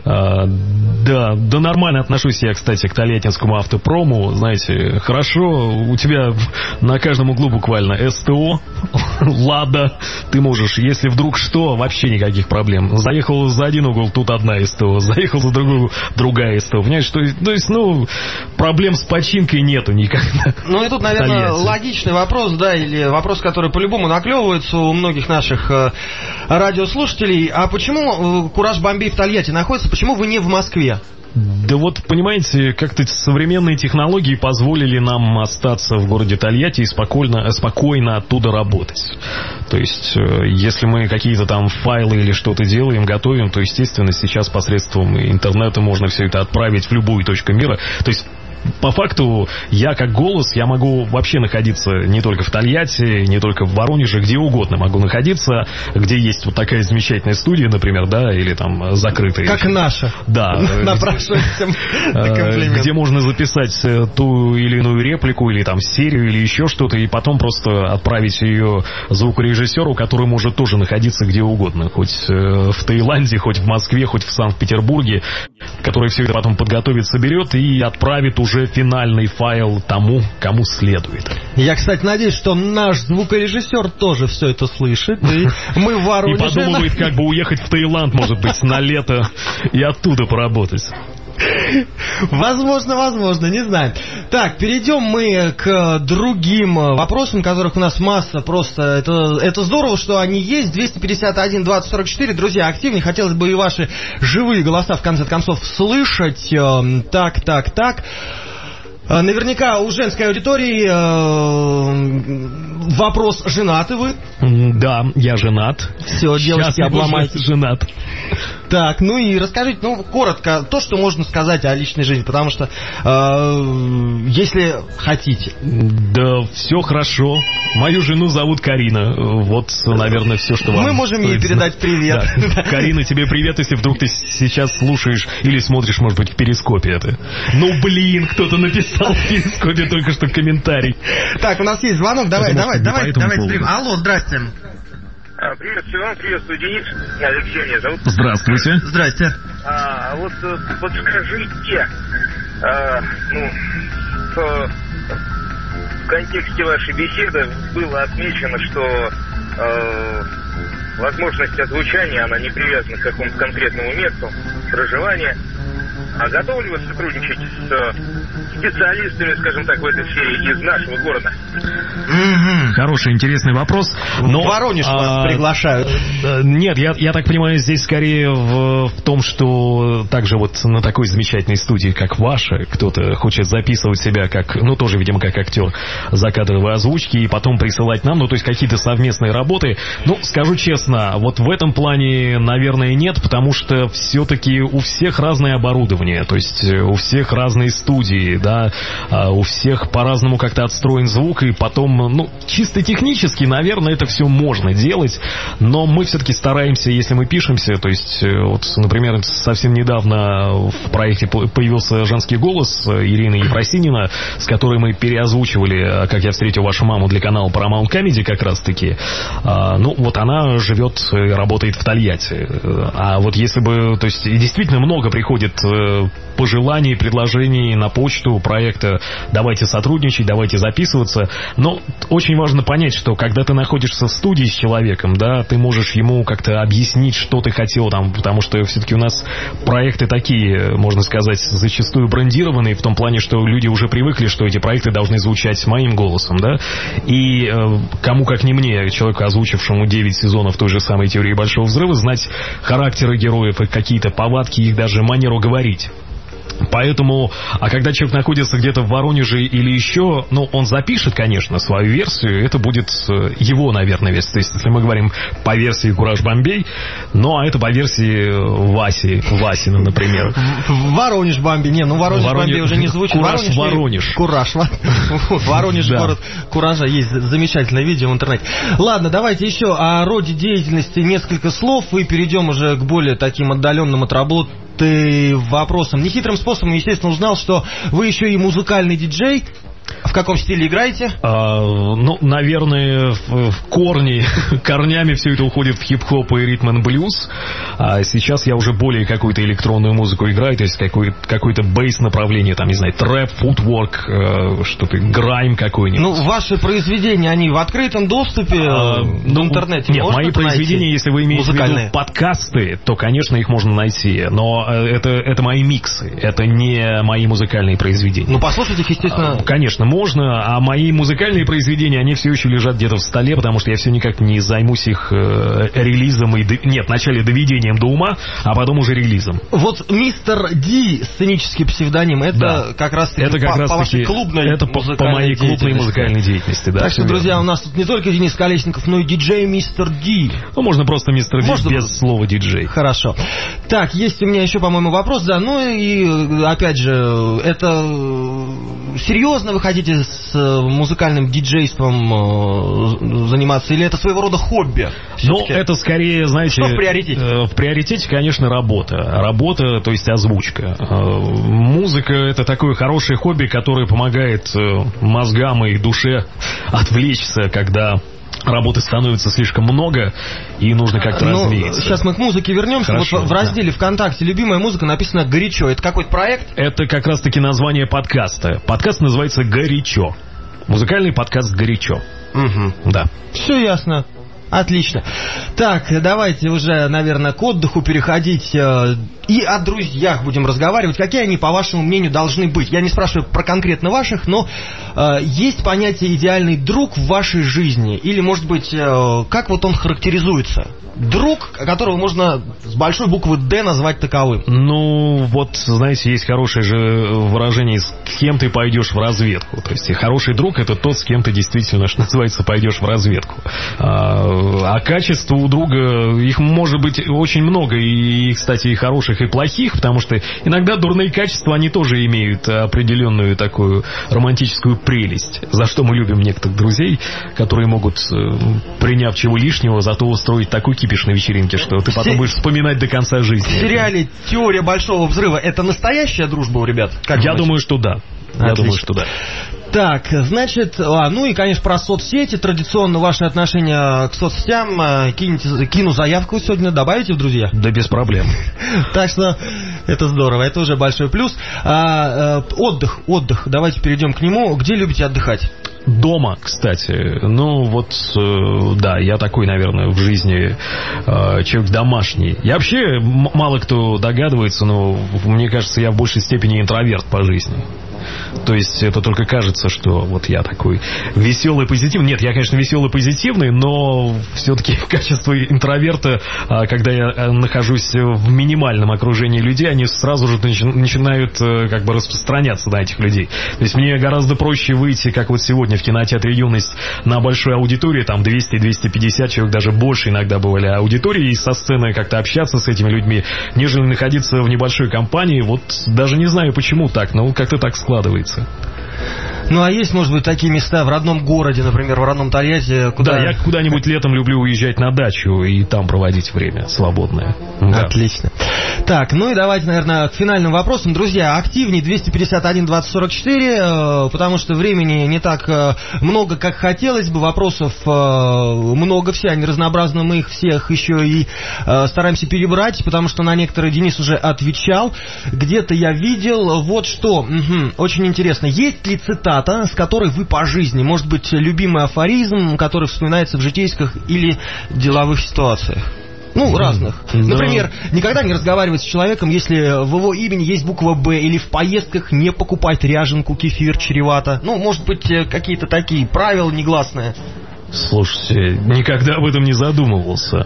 Да, нормально отношусь я, кстати, к тольяттинскому автопрому. Знаете, хорошо, у тебя на каждом углу буквально СТО, Лада. Ты можешь, если вдруг что, вообще никаких проблем. Заехал за один угол, тут одна СТО. Заехал за другую, другая СТО. Понимаешь, то есть, проблем с починкой нету никогда. Ну, и тут, наверное, логичный вопрос, да, или вопрос, который по-любому наклевывается у многих наших радиослушателей. А почему Кураж Бомбей в Тольятти находится? Почему вы не в Москве? Да вот, понимаете, как-то современные технологии позволили нам остаться в городе Тольятти и спокойно оттуда работать. То есть, если мы какие-то там файлы или что-то делаем, готовим, то, естественно, сейчас посредством интернета можно все это отправить в любую точку мира. То есть, по факту, я как голос, я могу вообще находиться не только в Тольятти, не только в Воронеже, где угодно могу находиться, где есть вот такая замечательная студия, например, да, или там закрытая. Как наша. Да. Напрашивается комплимент. Где можно записать ту или иную реплику, или там серию, или еще что-то, и потом просто отправить ее звукорежиссеру, который может тоже находиться где угодно, хоть в Таиланде, хоть в Москве, хоть в Санкт-Петербурге, который все это потом подготовит, соберет и отправит уже финальный файл тому, кому следует. Я, кстати, надеюсь, что наш звукорежиссер тоже все это слышит. И мы в Воронеже. И подумывает, как бы уехать в Таиланд, может быть, на лето и оттуда поработать. Возможно, не знаю. Так, перейдем мы к другим вопросам, которых у нас масса. Просто это здорово, что они есть. 251 20 44. Друзья, активнее. Хотелось бы и ваши живые голоса в конце концов слышать. Так. Наверняка у женской аудитории вопрос: женаты вы? Да, я женат. Все, девочки, обломайте. Женат. Так, ну и расскажите, коротко, то, что можно сказать о личной жизни, потому что, если хотите. Да, все хорошо. Мою жену зовут Карина. Вот, наверное, все, что вам... Мы можем ей передать привет. Да. Карина, тебе привет, если вдруг ты сейчас слушаешь или смотришь, может быть, в Перископе это. Ну, блин, кто-то написал в Перископе только что комментарий. Так, у нас есть звонок, давайте. Алло, здрасте. Приветствую вам, приветствую, Денис. Алексей меня зовут. Здравствуйте. Здрасте. Вот подскажите, в контексте вашей беседы было отмечено, что возможность озвучания, она не привязана к какому-то конкретному месту проживания. А готовы ли вы сотрудничать с специалистами, скажем так, в этой сфере из нашего города? Хороший, интересный вопрос. Но, в Воронеж вас приглашают. Нет, я так понимаю, здесь скорее в том, что также вот на такой замечательной студии, как ваша, кто-то хочет записывать себя как, тоже, видимо, как актер закадровой озвучки и потом присылать нам, то есть какие-то совместные работы. Скажу честно, вот в этом плане, наверное, нет, потому что все-таки у всех разное оборудование. уровне. То есть у всех разные студии, да, у всех по-разному как-то отстроен звук, и потом, ну, чисто технически, наверное, это все можно делать, но мы все-таки стараемся, если мы пишемся, то есть, вот, например, совсем недавно в проекте появился женский голос Ирины Ефросинина, с которой мы переозвучивали «Как я встретил вашу маму» для канала Paramount Comedy как раз-таки. Ну, вот она живет и работает в Тольятти. А вот если бы, то есть, действительно много приходит пожеланий, предложений на почту проекта «Давайте сотрудничать, давайте записываться». Но очень важно понять, что когда ты находишься в студии с человеком, да, ты можешь ему как-то объяснить, что ты хотел там, потому что все-таки у нас проекты такие, можно сказать, зачастую брендированные, в том плане, что люди уже привыкли, что эти проекты должны звучать моим голосом, да, и кому как не мне, человеку, озвучившему 9 сезонов той же самой «Теории Большого Взрыва», знать характеры героев и какие-то повадки, их даже манеру говорить. Поэтому, а когда человек находится где-то в Воронеже или еще, ну, он запишет, конечно, свою версию, это будет его, наверное, версия. То есть, если мы говорим по версии «Кураж Бомбей», ну, а это по версии Васина, например. Воронеж Бомбей, не, ну, Воронеж Бомбей уже не звучит. Воронеж. Воронеж, город Куража, есть замечательное видео в интернете. Ладно, давайте еще о роде деятельности несколько слов, и перейдем уже к более таким отдаленным от работы вопросам. Нехитрым способом, естественно, узнал, что вы еще и музыкальный диджей. В каком стиле играете? Ну, наверное, в корнями все это уходит в хип-хоп и ритм-н-блюз. А сейчас я уже более какую-то электронную музыку играю, то есть какое-то бейс-направление, там, не знаю, трэп, футворк, что-то, грайм какой-нибудь. Ну, ваши произведения, они в открытом доступе в интернете? Нет, мои произведения, если вы имеете в виду подкасты, то, конечно, их можно найти. Но это мои миксы, это не мои музыкальные произведения. Ну, послушайте их, естественно. Конечно, можно, а мои музыкальные произведения, они все еще лежат где-то в столе, потому что я все никак не займусь их релизом, нет, вначале доведением до ума, а потом уже релизом. Вот «Мистер Ди», сценический псевдоним, это да. Как раз-таки по вашей клубной это по моей клубной музыкальной деятельности, да. Так что, друзья, у нас тут не только Денис Колесников, но и диджей «Мистер Ди». Ну, можно просто «Мистер Ди» без слова «диджей». Хорошо. Так, есть у меня еще, по-моему, вопрос, да, ну и, опять же, это серьезно вы хотите с музыкальным диджейством заниматься, или это своего рода хобби? Ну, это скорее, знаете... Что в приоритете? В приоритете, конечно, работа. Работа, то есть озвучка. Музыка — это такое хорошее хобби, которое помогает мозгам и душе отвлечься, когда работы становится слишком много, и нужно как-то развеяться. Сейчас мы к музыке вернемся. Хорошо, вот в разделе ВКонтакте «Любимая музыка» написано «Горячо». Это какой-то проект? Это как раз-таки название подкаста. Подкаст называется «Горячо». Музыкальный подкаст «Горячо». Угу. Да. Все ясно. Отлично. Так, давайте уже, наверное, к отдыху переходить. И о друзьях будем разговаривать. Какие они, по вашему мнению, должны быть? Я не спрашиваю про конкретно ваших, но есть понятие «идеальный друг» в вашей жизни? Или, может быть, как вот он характеризуется? Друг, которого можно с большой буквы «Д» назвать таковым. Ну, вот, знаете, есть хорошее же выражение: с кем ты пойдешь в разведку. То есть, хороший друг — это тот, с кем ты действительно, что называется, пойдешь в разведку. А качества у друга, их может быть очень много, и, кстати, и хороших, и плохих, потому что иногда дурные качества, они тоже имеют определенную такую романтическую прелесть, за что мы любим некоторых друзей, которые могут, приняв чего лишнего, зато устроить такой кипиш на вечеринке, что ты потом будешь вспоминать до конца жизни. В сериале «Теория Большого Взрыва» это настоящая дружба у ребят? Я думаю, что да. Я думаю, что да. Так, значит, ну и, конечно, про соцсети. Традиционно ваши отношения к соцсетям. Кину заявку сегодня, добавите в друзья? Да без проблем. Так что это здорово, это уже большой плюс. Отдых. Давайте перейдем к нему. Где любите отдыхать? Дома, кстати. Ну, вот, да, я такой, наверное, в жизни человек домашний. Я вообще, мало кто догадывается, но мне кажется, я в большей степени интроверт по жизни. То есть это только кажется, что вот я такой веселый, позитивный. Нет, я, конечно, веселый, позитивный, но все-таки в качестве интроверта, когда я нахожусь в минимальном окружении людей, они сразу же начинают как бы распространяться на этих людей. То есть мне гораздо проще выйти, как вот сегодня в кинотеатре «Юность», на большую аудиторию, там 200-250 человек, даже больше иногда бывали аудитории, и со сцены как-то общаться с этими людьми, нежели находиться в небольшой компании. Вот даже не знаю, почему так, но как-то так складывается. Ну, а есть, может быть, такие места в родном городе, например, в родном Тольятти, куда... Да, я куда-нибудь летом люблю уезжать на дачу и там проводить время свободное. Да. Отлично. Так, ну и давайте, наверное, к финальным вопросам. Друзья, активней 251-2044, потому что времени не так много, как хотелось бы. Вопросов много, все они разнообразны, мы их всех еще и стараемся перебрать, потому что на некоторые Денис уже отвечал. Где-то я видел вот что. Очень интересно. Есть ли цитата, с которой вы по жизни, может быть, любимый афоризм, который вспоминается в житейских или деловых ситуациях? Ну, разных. Например, никогда не разговаривать с человеком, если в его имени есть буква «Б», или в поездках не покупать ряженку, кефир чревато. Ну, может быть, какие-то такие правила негласные. Слушайте, никогда об этом не задумывался.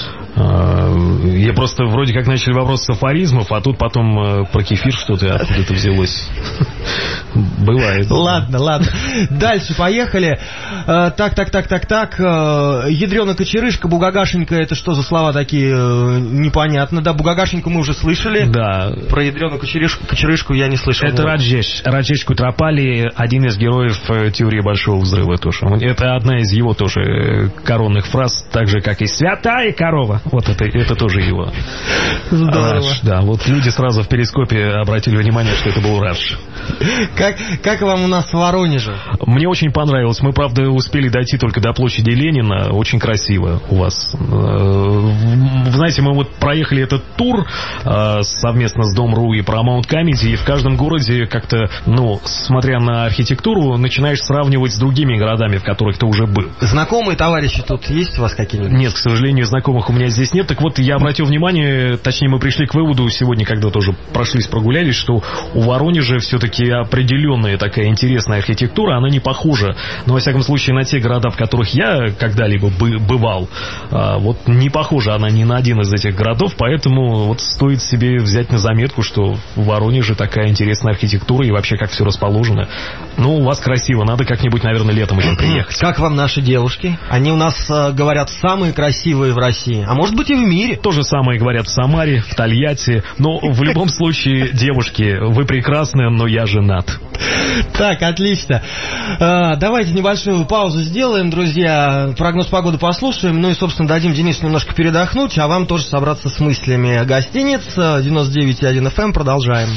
Я просто вроде как начали вопрос с афоризмов, а тут потом про кефир что-то откуда-то взялось. Бывает. Ладно. Дальше поехали. Так. Ядрёна-кочерышка, бугагашенька, это что за слова такие? Непонятно. Да, бугагашеньку мы уже слышали. Да. Про ядрёну-кочерышку я не слышал. Это Раджеш Кутрапали, один из героев теории Большого Взрыва тоже. Это одна из его тоже коронных фраз, так же, как и «Святая корова». Вот это тоже его. Здорово. Радж, да, вот люди сразу в перископе обратили внимание, что это был Радж. Как вам у нас в Воронеже? Мне очень понравилось. Мы, правда, успели дойти только до площади Ленина. Очень красиво у вас. Вы знаете, мы вот проехали этот тур совместно с Дом.ру и Paramount Comedy, и в каждом городе как-то, ну, смотря на архитектуру, начинаешь сравнивать с другими городами, в которых ты уже был. Знакомые товарищи тут есть у вас какие-нибудь? Нет, к сожалению, знакомых у меня здесь нет. Так вот, я обратил внимание, точнее, мы пришли к выводу сегодня, когда тоже прошлись, прогулялись, что у Воронежа все-таки определенная такая интересная архитектура, она не похожа, но, во всяком случае, на те города, в которых я когда-либо бывал, вот не похожа она ни на один из этих городов, поэтому вот стоит себе взять на заметку, что в Воронеже такая интересная архитектура и вообще как все расположено. Ну, у вас красиво, надо как-нибудь, наверное, летом еще приехать. Как вам наши девушки? Они у нас, говорят, самые красивые в России, а может быть и в мире. То же самое говорят в Самаре, в Тольятти, но в любом случае, девушки, вы прекрасны, но я женат. Так, отлично. Давайте небольшую паузу сделаем, друзья. Прогноз погоды послушаем. Ну и, собственно, дадим Денису немножко передохнуть, а вам тоже собраться с мыслями. Гостиниц 99,1 FM. Продолжаем.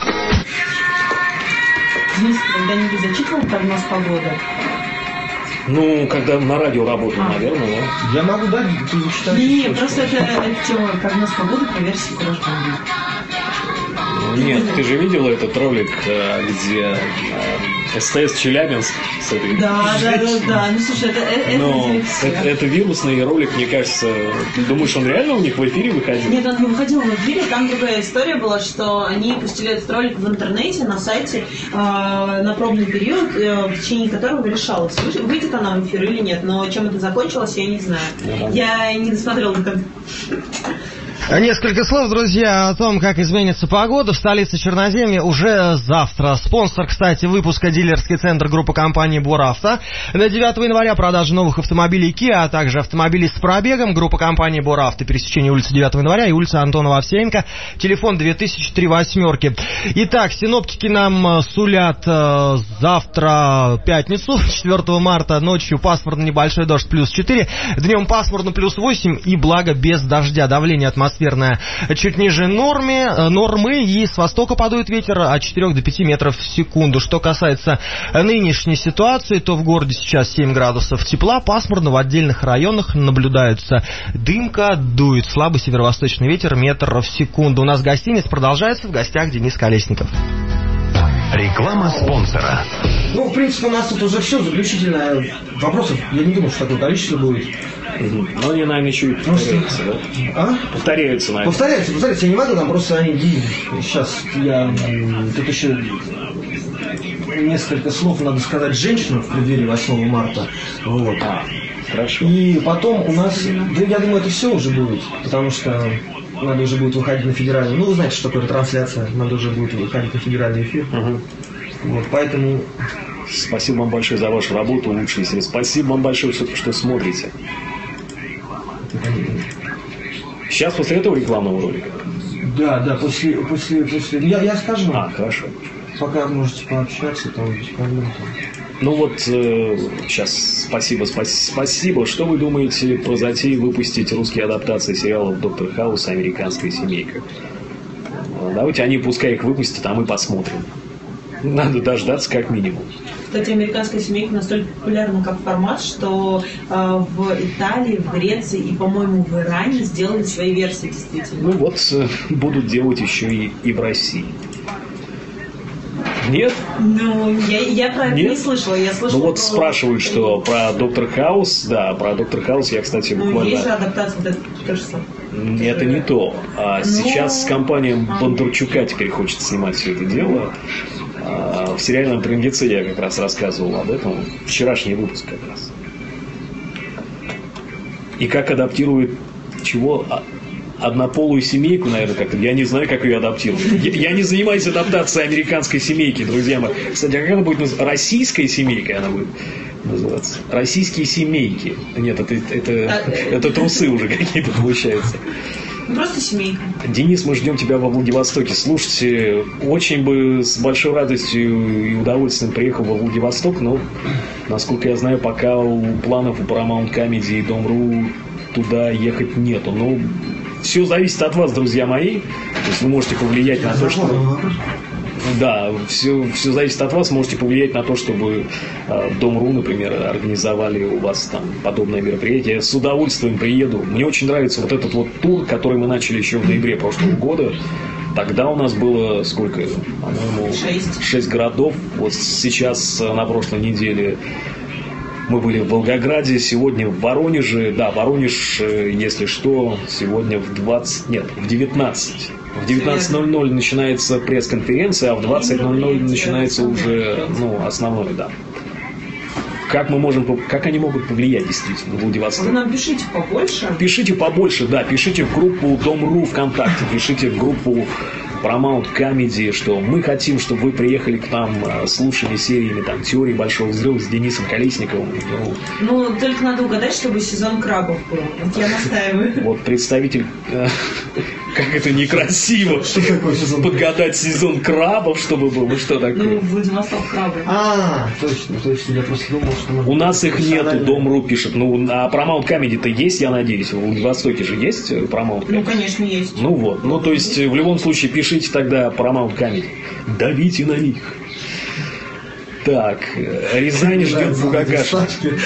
Денис, когда-нибудь зачитывал прогноз погоды? Ну, когда на радио работаю, наверное, да. Я могу, да, зачитать? Не, просто это тема прогноз погоды по версии Кураж Бомбей. Нет, ты же видела этот ролик, где СТС Челябинск с этой... Да. Ну, слушай, это вирусный ролик, мне кажется. Ты думаешь, он реально у них в эфире выходил? Нет, он не выходил в эфире. Там другая история была, что они пустили этот ролик в интернете, на сайте, на пробный период, в течение которого решалось, выйдет она в эфир или нет. Но чем это закончилось, я не знаю. Я не досмотрела до конца. Несколько слов, друзья, о том, как изменится погода в столице Черноземья уже завтра. Спонсор, кстати, выпуска — дилерский центр группы компании «Боравто». На 9 января продажа новых автомобилей Kia, а также автомобилей с пробегом. Группа компании «Боравто», пересечение улицы 9 января и улица Антонова Овсеенко. Телефон 2003-8. Итак, синоптики нам сулят завтра, пятницу, 4 марта, ночью пасмурно, небольшой дождь, +4. Днем пасмурно, +8 и благо без дождя. Давление атмосферное чуть ниже нормы, и с востока подует ветер от 4 до 5 метров в секунду. Что касается нынешней ситуации, то в городе сейчас 7 градусов тепла, пасмурно, в отдельных районах наблюдается дымка, дует слабый северо-восточный ветер, метр в секунду. У нас гостиниц продолжается, в гостях Денис Колесников. Реклама спонсора. Ну, в принципе, у нас тут уже все заключительное. Вопросов, я не думаю, что такое количество будет. Но они, наверное, еще и повторяются, да? Повторяются, наверное. Повторяются, я не могу, там просто они... Сейчас я... Тут еще... несколько слов надо сказать женщинам в преддверии 8 марта. Вот. Хорошо. И потом у нас, да, я думаю, это все уже будет, потому что надо уже будет выходить на федеральный, ну, вы знаете, что такое трансляция, надо уже будет выходить на федеральный эфир. Вот, поэтому... Спасибо вам большое за вашу работу, лучшие. Спасибо вам большое, что смотрите. Сейчас после этого рекламного ролика? Да, после... Я скажу. Хорошо. Пока можете пообщаться, там без проблем. Ну вот, сейчас спасибо. Что вы думаете про затею выпустить русские адаптации сериалов «Доктор Хаус» и «Американская семейка»? Давайте они пускай их выпустят, а мы посмотрим. Надо дождаться как минимум. Кстати, «Американская семейка» настолько популярна как формат, что в Италии, в Греции и, по-моему, в Иране сделали свои версии действительно. Ну вот, будут делать еще и в России. Нет? Ну, я про это не слышала. Я слышала вот спрашивают, что про «Доктор Хаус». Да, про «Доктор Хаус» я, кстати, буквально... есть же адаптация, это то же самое. Это не то. Сейчас компания Бондарчука теперь хочет снимать все это дело. В сериальном «Премьеце» я как раз рассказывал об этом. Вчерашний выпуск как раз. И как адаптирует чего? Однополую семейку, наверное, как-то. Я не знаю, как ее адаптировать. Я не занимаюсь адаптацией «Американской семейки», друзья мои. Кстати, а как она будет называться? «Российская семейка» она будет называться. «Российские семейки». Нет, это трусы уже какие-то получаются. Просто семейка. Денис, мы ждем тебя во Владивостоке. Слушайте, очень бы с большой радостью и удовольствием приехал во Владивосток, но, насколько я знаю, пока планов у Paramount Comedy и Дом.ру туда ехать нету. Но все зависит от вас, друзья мои. То есть вы можете повлиять на то, что... Да, все зависит от вас. Можете повлиять на то, чтобы Дом.ру, например, организовали у вас там подобное мероприятие. Я с удовольствием приеду. Мне очень нравится вот этот вот тур, который мы начали еще в ноябре прошлого года. Тогда у нас было сколько? По-моему, 6 городов. Вот сейчас на прошлой неделе мы были в Волгограде, сегодня в Воронеже. Да, Воронеж, если что, сегодня в 19. В 19:00 начинается пресс-конференция, а в 20:00 начинается уже, основное, да. Как они могут повлиять действительно в Владивостоке? Вы нам пишите побольше. Пишите побольше, да. Пишите в группу Дом.ру ВКонтакте, пишите в группу Paramount Comedy, что мы хотим, чтобы вы приехали к нам с лучшими сериями там «Теории большого взрыва» с Денисом Колесниковым. Ну, только надо угадать, чтобы сезон крабов был. Вот я настаиваю. Вот представитель... Как это некрасиво. Что такое сезон? Подгадать сезон крабов, чтобы был. Ну что такое? Ну, Владивосток крабы. Точно. Я просто думал, что... У нас их нету, Дом.ру пишет. А Paramount Comedy-то есть, я надеюсь. В Владивостоке же есть Paramount Comedy? Ну, конечно, есть. Ну вот. Ну, то есть, в любом случае, пишите тогда Paramount Comedy. Давите на них. Так, Рязань ждет бугагашник.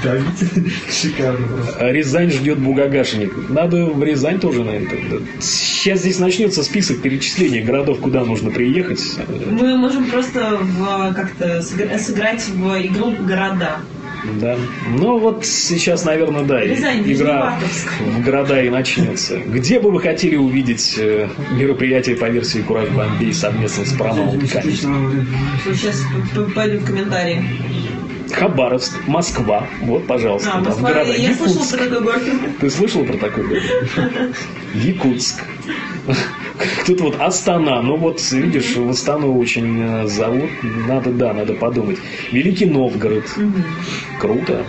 Шикарно просто. Рязань ждет бугагашник. Надо в Рязань тоже, наверное. Сейчас здесь начнется список перечисления городов, куда нужно приехать. Мы можем просто как-то сыграть в игру «Города». Да. Ну вот сейчас, наверное, да, Рязань, игра в города и начнется. Где бы вы хотели увидеть мероприятие по версии Кураж Бомбей совместно с Paramount Comedy? Сейчас пойду в комментарии. Хабаровск, Москва. Вот, пожалуйста. Москва. Я слышала про такой город. Ты слышала про такой город? Якутск. Тут вот Астана. Ну вот, видишь, в Астану очень зовут. Надо подумать. Великий Новгород. Круто.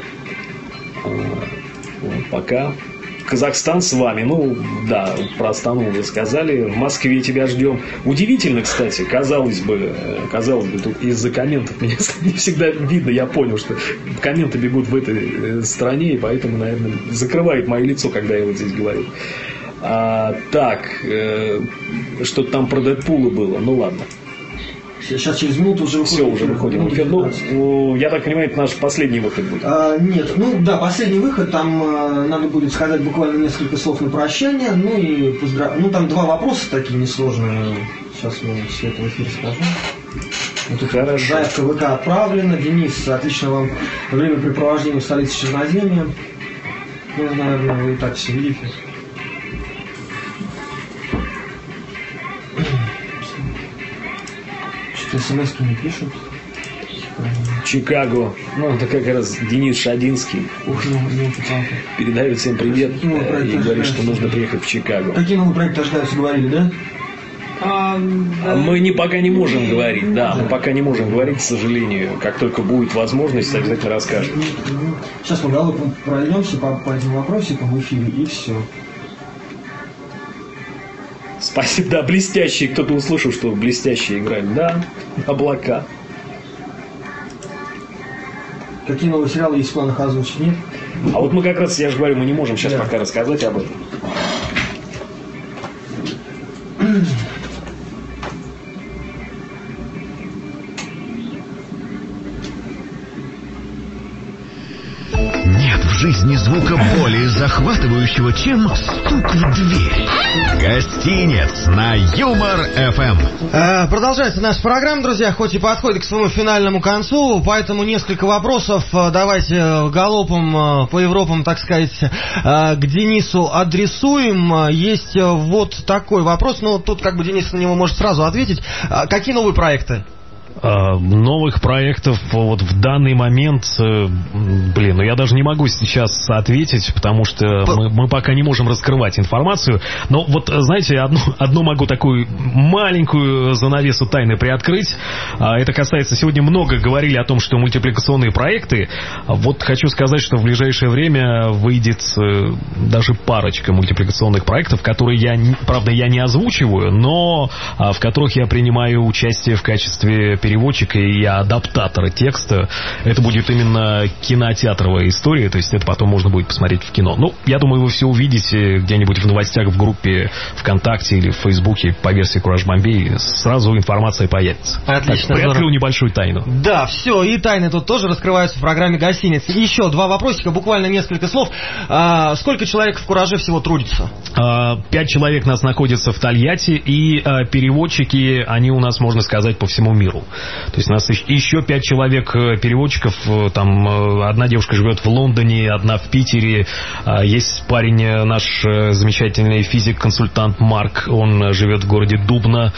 Пока. Казахстан с вами. Ну, да, про Астану вы сказали. В Москве тебя ждем. Удивительно, кстати, казалось бы, тут из-за комментов меня не всегда видно. Я понял, что комменты бегут в этой стране, и поэтому, наверное, закрывает мое лицо, когда я вот здесь говорю. Так, что-то там про Дэдпула было. Ну, ладно. Сейчас через минуту уже выходим. Все, уже выходим в эфир. Ну, я так понимаю, это наш последний выход будет. Нет, последний выход. Там надо будет сказать буквально несколько слов на прощание. Ну и там 2 вопроса такие несложные. Сейчас мы все это в эфире скажем. Хорошо. Заявка ВК отправлена. Денис, отлично вам времяпрепровождение в столице Черноземья. Ну, наверное, вы и так все видите. Что-то смс-ки не пишут. Чикаго. Ну, это как раз Денис Шадинский. Передает всем привет и говорит, что нужно приехать в Чикаго. Какие новые проекты ожидаются, говорили, да? Мы пока не можем говорить, да, мы пока не можем говорить, к сожалению. Как только будет возможность, обязательно расскажем. Сейчас мы галопом пройдемся по этим вопросикам в эфире, и все. Спасибо, да, блестящие. Кто-то услышал, что блестящие играли. Да, облака. Какие новые сериалы есть в планах озвучить, нет? А вот мы как раз, я же говорю, мы не можем сейчас пока рассказать об этом. Нет в жизни звука более захватывающего, чем стук в дверь. Гостинец на Юмор-ФМ. Продолжается наша программа, друзья, хоть и подходит к своему финальному концу, поэтому несколько вопросов давайте галопом по Европам, так сказать, к Денису адресуем. Есть вот такой вопрос, но тут как бы Денис на него может сразу ответить. Какие новые проекты? Новых проектов вот в данный момент, ну я даже не могу сейчас ответить, потому что мы пока не можем раскрывать информацию. Но вот, знаете, одну могу такую маленькую занавесу тайны приоткрыть. Это касается, сегодня много говорили о том, что мультипликационные проекты. Вот хочу сказать, что в ближайшее время выйдет даже парочка мультипликационных проектов, которые правда, я не озвучиваю, но в которых я принимаю участие в качестве переводчика и адаптатора текста. Это будет именно кинотеатровая история, то есть это потом можно будет посмотреть в кино. Ну, я думаю, вы все увидите где-нибудь в новостях в группе ВКонтакте или в Фейсбуке по версии Кураж Бомбей. Сразу информация появится. Отлично. Приоткрыл небольшую тайну. Да, все, и тайны тут тоже раскрываются в программе «Гостиниц». Еще два вопросика, буквально несколько слов. Сколько человек в Кураже всего трудится? 5 человек нас находится в Тольятти, и переводчики, они у нас, можно сказать, по всему миру. То есть у нас еще 5 человек переводчиков. Там одна девушка живет в Лондоне, одна в Питере. Есть парень, наш замечательный физик-консультант Марк, он живет в городе Дубна.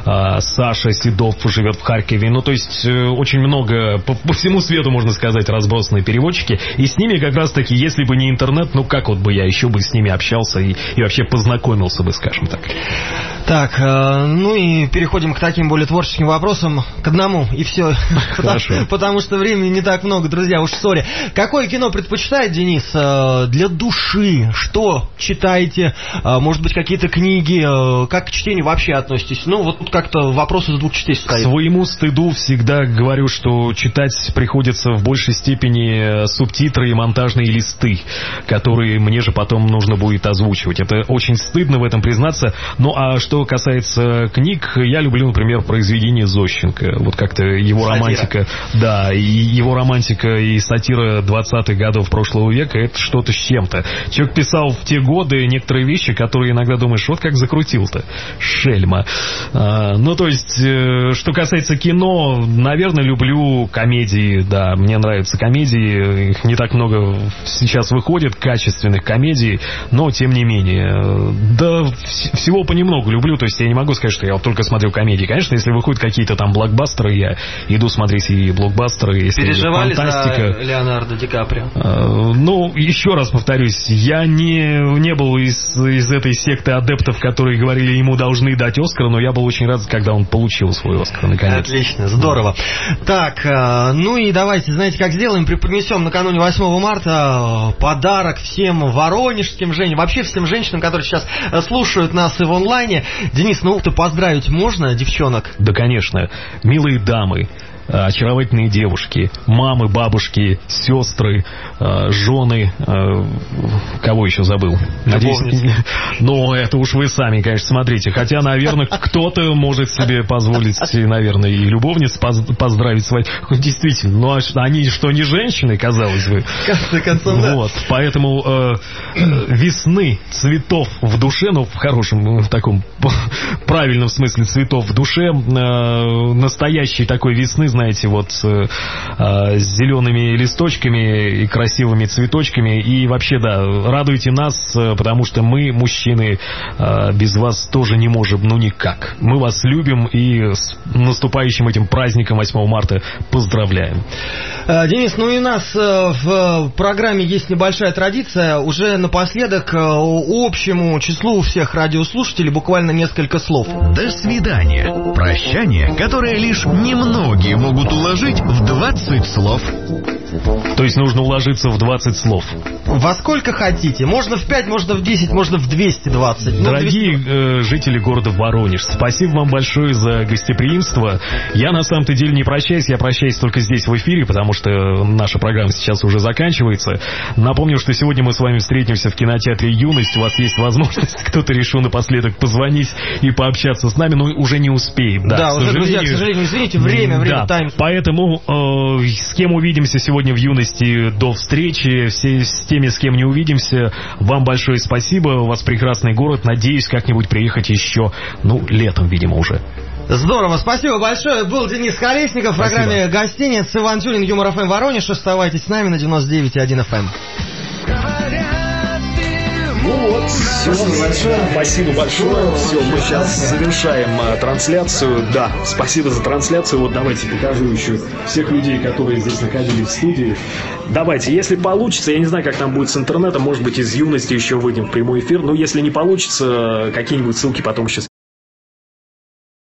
Саша Седов живет в Харькове. Ну, то есть очень много, по всему свету, можно сказать, разбросанные переводчики. И с ними как раз-таки, если бы не интернет, ну как вот бы я еще бы с ними общался и вообще познакомился бы, скажем так. Так, ну и переходим к таким более творческим вопросам. К одному, и все. Потому что времени не так много, друзья, уж сори. Какое кино предпочитает Денис для души? Что читаете? Может быть, какие-то книги? Как к чтению вообще относитесь? Ну, вот тут как-то вопрос из двух частей стоит. К своему стыду всегда говорю, что читать приходится в большей степени субтитры и монтажные листы, которые мне же потом нужно будет озвучивать. Это очень стыдно в этом признаться. Ну, а что касается книг, я люблю, например, произведения Зощенко. Вот как-то его романтика, да, и его романтика и сатира 20-х годов прошлого века, это что-то с чем-то. Человек писал в те годы некоторые вещи, которые иногда думаешь, вот как закрутил-то, шельма. Ну, то есть, что касается кино, наверное, люблю комедии, да, мне нравятся комедии, их не так много сейчас выходит, качественных комедий, но тем не менее, да, всего понемногу люблю, то есть я не могу сказать, что я вот только смотрю комедии. Конечно, если выходят какие-то там блокбастеры, я иду смотреть и блокбастеры, если переживали фантастика. За Леонардо Ди Каприо? Ну, еще раз повторюсь, я не был из этой секты адептов, которые говорили, ему должны дать Оскар, но я был очень рад, когда он получил свой Оскар, наконец. Отлично, здорово. Так, ну и давайте, знаете, как сделаем, преподнесем накануне 8 марта подарок всем воронежским женщинам, вообще всем женщинам, которые сейчас слушают нас и в онлайне. Денис, ну, ты поздравить можно девчонок? Да, конечно. Милые дамы, очаровательные девушки, мамы, бабушки, сестры, жены, кого еще забыл? Надеюсь, ну, это уж вы сами, конечно, смотрите. Хотя, наверное, кто-то может себе позволить, наверное, и любовниц поздравить своих. Действительно, ну, они что, не женщины, казалось бы? В конце концов, да. Вот, поэтому весны, цветов в душе, ну, в хорошем, в таком правильном смысле цветов в душе, настоящей такой весны, знаете, вот с зелеными листочками и красивыми цветочками. И вообще, да, радуйте нас, потому что мы, мужчины, без вас тоже не можем, ну никак. Мы вас любим и с наступающим этим праздником 8 марта поздравляем. Денис, ну и у нас в программе есть небольшая традиция. Уже напоследок общему числу всех радиослушателей буквально несколько слов. До свидания. Прощание, которое лишь немногие могут уложить в 20 слов. То есть нужно уложиться в 20 слов. Во сколько хотите. Можно в 5, можно в 10, можно в 220. Дорогие жители города Воронеж, спасибо вам большое за гостеприимство. Я на самом-то деле не прощаюсь, я прощаюсь только здесь в эфире, потому что наша программа сейчас уже заканчивается. Напомню, что сегодня мы с вами встретимся в кинотеатре «Юность». У вас есть возможность, кто-то решил напоследок позвонить и пообщаться с нами, но уже не успеем. Да, уже, друзья, к сожалению, извините, время тайм. Поэтому с кем увидимся сегодня в «Юности», до встречи. С теми, с кем не увидимся, вам большое спасибо. У вас прекрасный город. Надеюсь, как-нибудь приехать еще, летом, видимо, уже. Здорово, спасибо большое. Был Денис Колесников в программе «Гостиниц». Иван Тюрин, Юмор ФМ Воронеж. Оставайтесь с нами на 99,1 FM. Все, спасибо большое. Все, мы сейчас завершаем трансляцию. Да, спасибо за трансляцию. Вот давайте покажу еще всех людей, которые здесь находились в студии. Давайте, если получится, я не знаю, как там будет с интернетом, может быть, из «Юности» еще выйдем в прямой эфир. Но если не получится, какие-нибудь ссылки потом сейчас